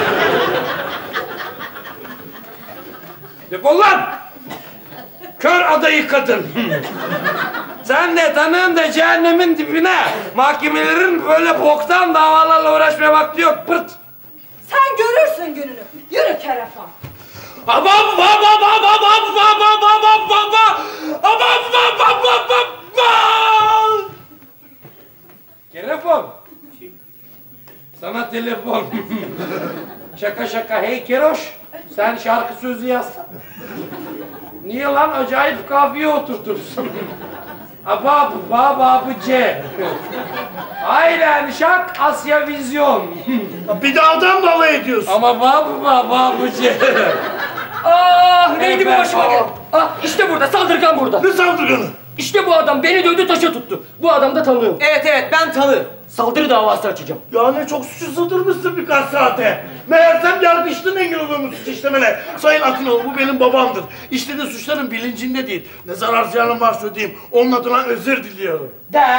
Defol lan! Kör adayı kadın. Sen de tanığın da cehennemin dibine. Mahkemelerin böyle boktan davalarla uğraşmaya vakti yok. Pırt! Sen görürsün gününü. Yürü kerefan. Telefon. Sana telefon. Şaka şaka. Hey Keroş. Sen şarkı sözü yazsana. Niye lan? Acayip kafiye oturtursun. Abab, bababı C. Aynen şak Asya Vizyon. Bir de adam da alay ediyorsun. Ama bababı C. Ah neydi bu başıma gel? Ah işte burada saldırgan burada. Ne saldırganı? İşte bu adam beni dövdü taşa tuttu. Bu adam da tanığım. Evet ben tanığım. Saldırı davası açacağım. Yani çok suçu sığdırmışsın birkaç saate. Meğersem yargıçtın engel oluyormuş suç işlemene. Sayın Akinoğlu bu benim babamdır. İşlediği suçların bilincinde değil. Ne zarar ziyanım varsa ödeyeyim. Onun adına özür diliyorum.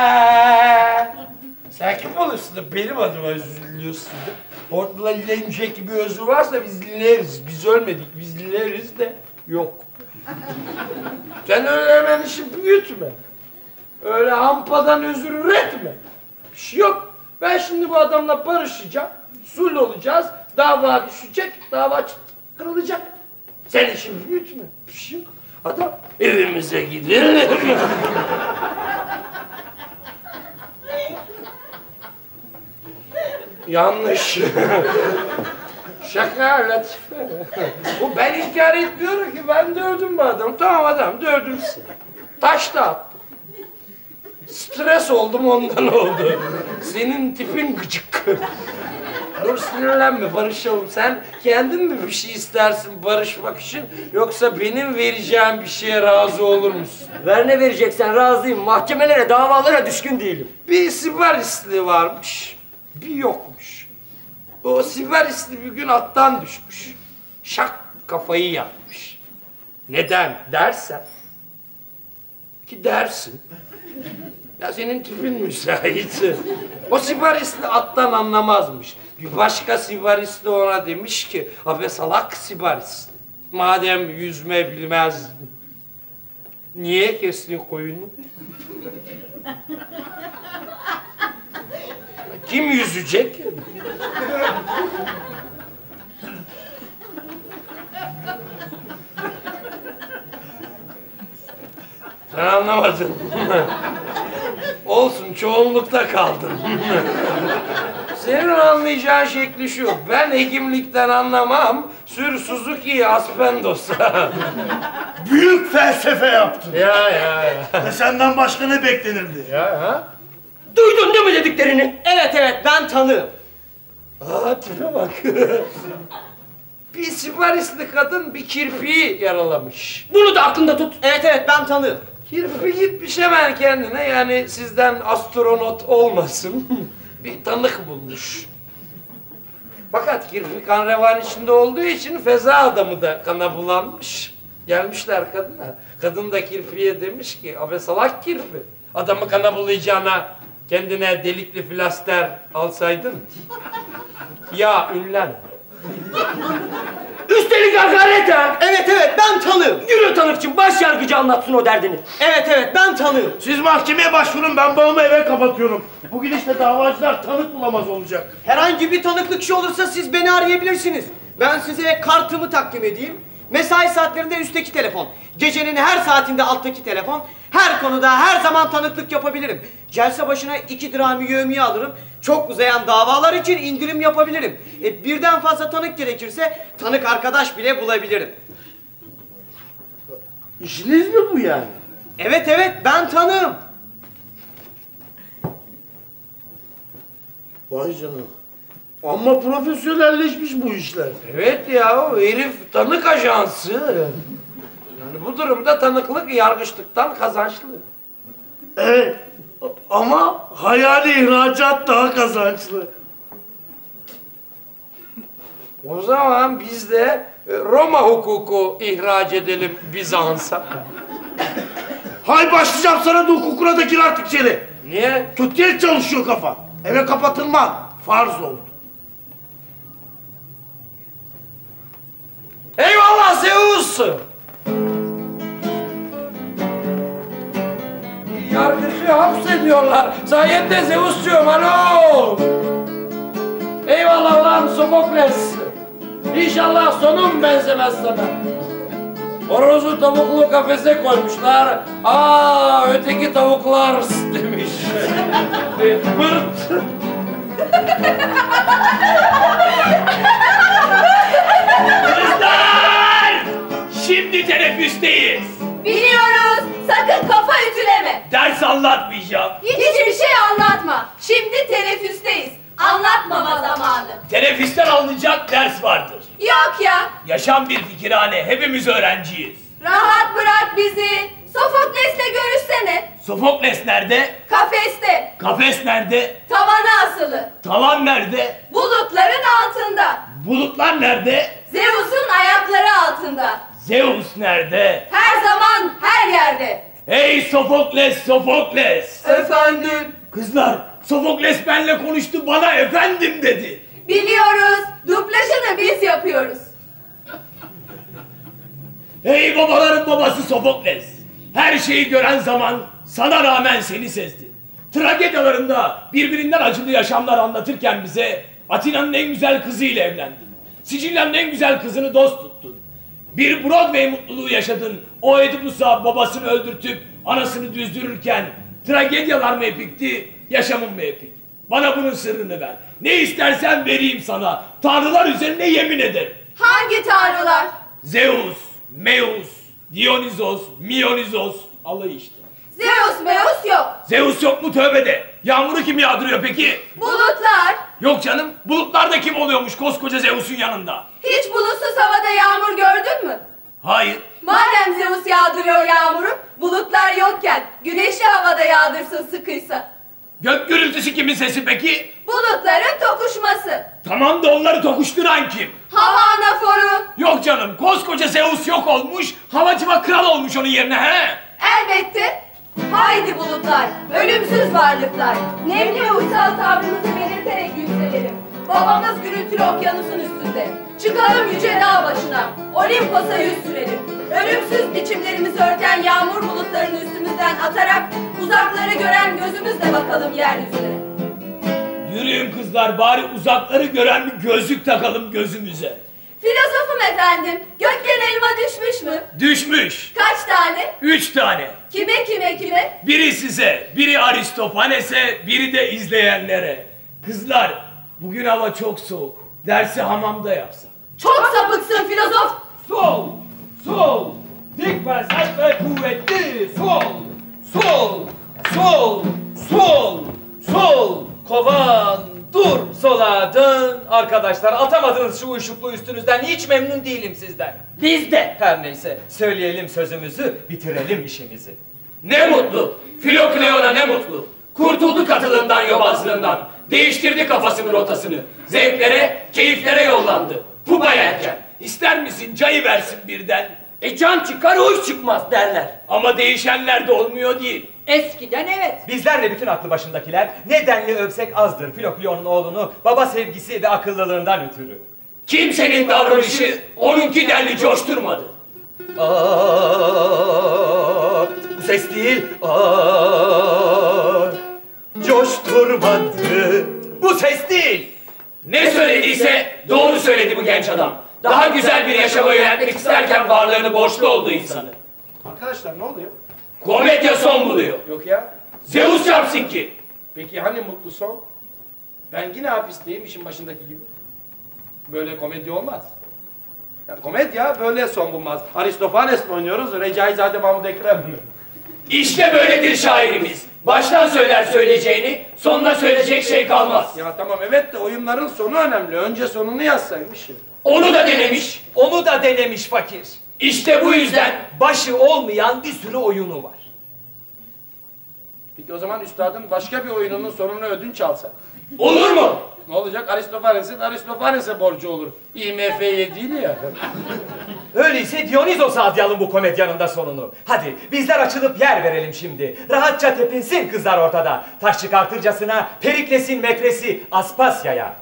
Sen kim olursun da benim adıma özür diliyorsun da? Ortada dilenecek bir özür varsa biz dileriz. Biz ölmedik, biz dileriz de yok. Sen öyle hemen işi büyütme. Öyle hampadan özür üretme. Bir şey yok. Ben şimdi bu adamla barışacağım. Sulh olacağız. Dava düşecek. Dava kırılacak. Sen işi büyütme. Bir şey yok. Adam evimize gidelim. Yanlış. Şaka Latife. Bu ben inkar etmiyorum ki. Ben dövdüm bu adamı. Tamam adam dövdüm. Taş da attım. Stres oldum ondan oldu. Senin tipin gıcık. Dur sinirlenme barışalım. Sen kendin mi bir şey istersin barışmak için yoksa benim vereceğim bir şeye razı olur musun? Ver ne vereceksen razıyım. Mahkemelere davalara düşkün değilim. Bir Sibarisli varmış. Bir yokmuş. O Sibarisli bir gün attan düşmüş. Şak kafayı yapmış. Neden dersen ki dersin. Ya senin tipin müsait. O Sibarisli attan anlamazmış. Bir başka Sibarisli ona demiş ki, abi salak Sibarisli. Madem yüzme bilmezdin, niye kestin koyunu? Kim yüzecek? Sen anlamadın. Olsun, çoğunlukta kaldın. Senin anlayacağın şekli şu, ben hekimlikten anlamam, sür Suzuki'yi Aspendos'a. Büyük felsefe yaptın. Ya. Ve senden başka ne beklenirdi? Ya. Duydun değil mi dediklerini? Evet ben tanığım. Aa tipe bak. Bir Sibarisli kadın bir kirpiği yaralamış. Bunu da aklında tut. Evet ben tanığım. Kirpi gitmiş hemen kendine, yani sizden astronot olmasın, bir tanık bulmuş. Fakat kirpi kan revan içinde olduğu için feza adamı da kana bulanmış. Gelmişler kadına. Kadın da kirpiye demiş ki, abi salak kirpi, adamı kana bulayacağına kendine delikli flaster alsaydın. Ya ünlen. Üstelik hakaret ha! Evet ben tanığım. Yürü tanıkçım, baş yargıcı anlatsın o derdini. Evet ben tanığım. Siz mahkemeye başvurun, ben babamı eve kapatıyorum. Bu gidişle davacılar tanık bulamaz olacak. Herhangi bir tanıklık şey olursa siz beni arayabilirsiniz. Ben size kartımı takdim edeyim. Mesai saatlerinde üstteki telefon, gecenin her saatinde alttaki telefon, her konuda her zaman tanıklık yapabilirim. Celse başına 2 dirham yevmiye alırım. Çok uzayan davalar için indirim yapabilirim. Birden fazla tanık gerekirse tanık arkadaş bile bulabilirim. İşiniz mi bu yani? Evet ben tanığım. Vay canına. Ama profesyonelleşmiş bu işler. Evet ya, o herif tanık ajansı. Yani bu durumda tanıklık yargıçlıktan kazançlı. Evet. Ama hayali ihracat daha kazançlı. O zaman biz de Roma hukuku ihraç edelim Bizans'a. Hay başlayacağım sana da hukukuna da gir artık içeri. Niye? Kötüye çalışıyor kafa. Eve kapatılman farz oldu. Eyvallah Zeus! Yargıcı hapsediyorlar. Sayende Zeus'cuyum, alo! Eyvallah lan Sofokles! İnşallah sonum benzemez sana. Horozu tavuklu kafese koymuşlar. Aa, öteki tavuklar demiş. Pırt! Kızlar! Şimdi teneffüsteyiz. Biliyoruz. Sakın kafa ütüleme. Ders anlatmayacağım. Hiçbir şey anlatma. Şimdi teneffüsteyiz. Anlatmama zamanı. Teneffüsten alınacak ders vardır. Yok ya. Yaşam bir fikirhane. Hepimiz öğrenciyiz. Rahat bırak bizi. Sofokles'le görüşsene. Sofokles nerede? Kafeste. Kafes nerede? Tavana asılı. Tavan nerede? Bulutların altında. Bulutlar nerede? Zeus'un ayakları altında. Zeus nerede? Her zaman her yerde. Hey Sofokles, Sofokles! Efendim? Kızlar, Sofokles benimle konuştu, bana efendim dedi. Biliyoruz. Duplaşını biz yapıyoruz. Hey babaların babası Sofokles! Her şeyi gören zaman sana rağmen seni sezdi. Tragedyalarında birbirinden acılı yaşamlar anlatırken bize Atina'nın en güzel kızıyla evlendin. Sicilya'nın en güzel kızını dost tuttun. Bir Broadway mutluluğu yaşadın. O Oedipus'a babasını öldürtüp anasını düzdürürken tragedyalar mı epikti, yaşamın mı epik? Bana bunun sırrını ver. Ne istersen vereyim sana. Tanrılar üzerine yemin ederim. Hangi tanrılar? Zeus, Meus, Dionysos, Mionisos, Allah işte. Zeus Meus yok. Zeus yok mu tövbede? Yağmuru kim yağdırıyor peki? Bulutlar. Yok canım, bulutlarda kim oluyormuş koskoca Zeus'un yanında? Hiç bulutsuz havada yağmur gördün mü? Hayır. Madem Zeus yağdırıyor yağmuru, bulutlar yokken güneşli havada yağdırsın sıkıysa. Gök gürültüsü kimin sesi peki? Bulutların tokuşması. Tamam da onları tokuşturan kim? Hava anaforu. Yok canım, koskoca Zeus yok olmuş, havacıma kral olmuş onun yerine he? Elbette. Haydi bulutlar, ölümsüz varlıklar. Nemli ve uysal tavrımızı belirterek yükselelim. Babamız gürültülü okyanusun üstünde. Çıkalım yüce dağ başına. Olimpos'a yüz sürelim. Ölümsüz biçimlerimizi örten yağmur bulutlarını üstümüzden atarak uzakları gören gözümüzle bakalım yeryüzüne. Yürüyün kızlar, bari uzakları gören bir gözlük takalım gözümüze. Filozofum efendim, gökten elma düşmüş mü? Düşmüş. Kaç tane? 3 tane. Kime kime kime? Biri size, biri Aristofanes'e, biri de izleyenlere. Kızlar, bugün hava çok soğuk. Dersi hamamda yapsak. Çok sapıksın filozof. Sol, sol, dik ve sert ve kuvvetli. Sol, sol, sol, sol, sol. Kovan, dur, sola dön. Arkadaşlar atamadınız şu uyuşukluğu üstünüzden. Hiç memnun değilim sizden. Biz de. Her neyse söyleyelim sözümüzü, bitirelim işimizi. Ne mutlu, Filokleon'a ne mutlu. Kurtuldu katılımdan, yobazlığından. Değiştirdi kafasının rotasını. Zevklere, keyiflere yollandı. Pupa yerken. İster misin cayı versin birden? Can çıkar hoş çıkmaz derler. Ama değişenler de olmuyor değil. Eskiden evet. Bizler de bütün aklı başındakiler ne denli övsek azdır Filokleon'un oğlunu baba sevgisi ve akıllılığından ötürü. Kimsenin davranışı onunki denli coşturmadı. Bu ses değil. Coşturmadı. Bu ses değil. Ne söylediyse doğru söyledi bu genç adam. Daha güzel bir yaşama yöneltmek isterken varlığını borçlu olduğu insanı. Arkadaşlar ne oluyor? Komedya son buluyor. Yok ya. Zeus çarpsın ki. Peki hani mutlu son? Ben yine hapisteyim işin başındaki gibi. Böyle komedi olmaz. Ya komedya böyle son bulmaz. Aristofanes mi oynuyoruz? Recaizade Mahmud Ekrem mi? İşte böyledir şairimiz. Baştan söyler söyleyeceğini, sonuna söyleyecek şey kalmaz. Ya tamam evet de oyunların sonu önemli. Önce sonunu yazsaymış ya. Onu da denemiş. Onu da denemiş fakir. İşte bu yüzden Başı olmayan bir sürü oyunu var. Peki o zaman üstadın başka bir oyununun sonunu ödünç alsak? olur mu? Ne olacak? Aristofanes'e borcu olur. IMF'ye değil ya. Öyleyse Dionysos'a adayalım bu komedyanın da sonunu. Hadi bizler açılıp yer verelim şimdi. Rahatça tepinsin kızlar ortada. Taş çıkartırcasına Perikles'in metresi Aspasya'ya.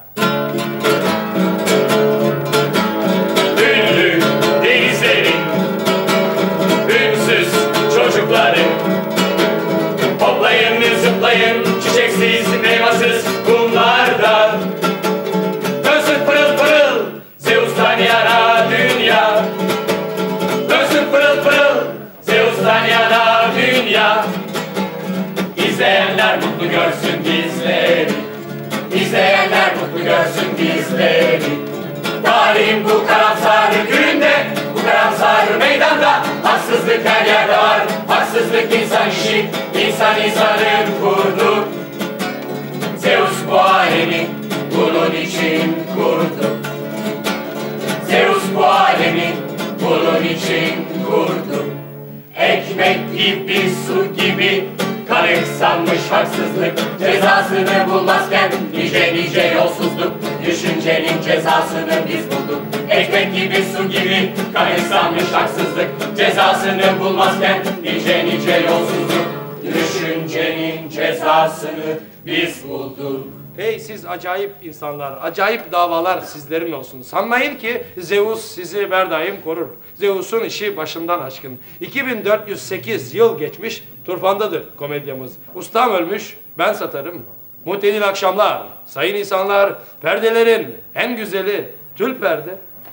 Ünlü denizlerin ünsüz çocukları, hoplayın zıplayın çiçeksiz meyvasız kumlarda. Dönsün pırıl pırıl Zeus'tan yana dünya. Dönsün pırıl pırıl Zeus'tan yana dünya. İzleyenler mutlu görsün bizleri. İzleyenler mutlu görsün bizleri. Tarihin bu karamsar gününde, bu karamsar meydanda haksızlık her yerde var. Haksızlık insan işi, insan insanın kurdu. Zeus bu alemi bunun için kurdu. Zeus bu alemi bunun için kurdu. Ekmek gibi, su gibi kanıksanmış haksızlık, cezasını bulmazken nice yolsuzluk, düşüncenin cezasını biz bulduk. Ekmek gibi, su gibi kanıksanmış haksızlık, cezasını bulmazken nice yolsuzluk, düşüncenin cezasını biz bulduk. Hey siz acayip insanlar, acayip davalar sizlerin olsun. Sanmayın ki Zeus sizi her daim korur. Zeus'un işi başından aşkın. 2408 yıl geçmiş, turfandadır komedyamız. Ustam ölmüş, ben satarım. Muhtedil akşamlar, sayın insanlar, perdelerin en güzeli tül perde.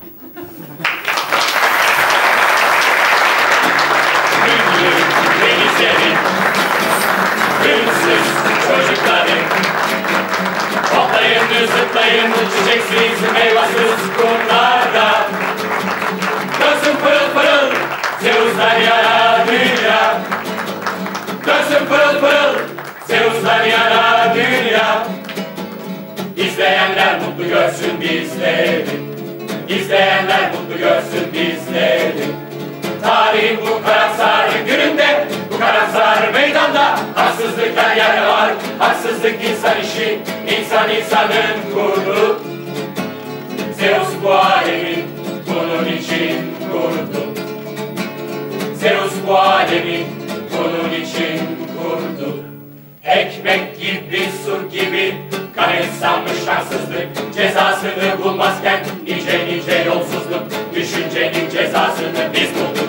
Ünlü denizlerin ünsüz çocukları, hoplayın zıplayın çiçeksiz meyvasız kumlarda. Dönsün pırıl pırıl Zeus'tan yana dünya. Dönsün pırıl pırıl Zeus'tan yana dünya. İzleyenler mutlu görsün bizleri. İzleyenler mutlu görsün bizleri. Tarihin bu karamsar gününde, bu karamsar meydanda haksızlık her yerde var. Haksızlık insan işi, insan insanın kurdu. Zeus bu alemi bunun için kurdu. Zeus bu alemi bunun için kurdu. Ekmek gibi, su gibi kanıksanmış haksızlık, cezasını bulmazken nice yolsuzluk, düşüncenin cezasını biz bulduk.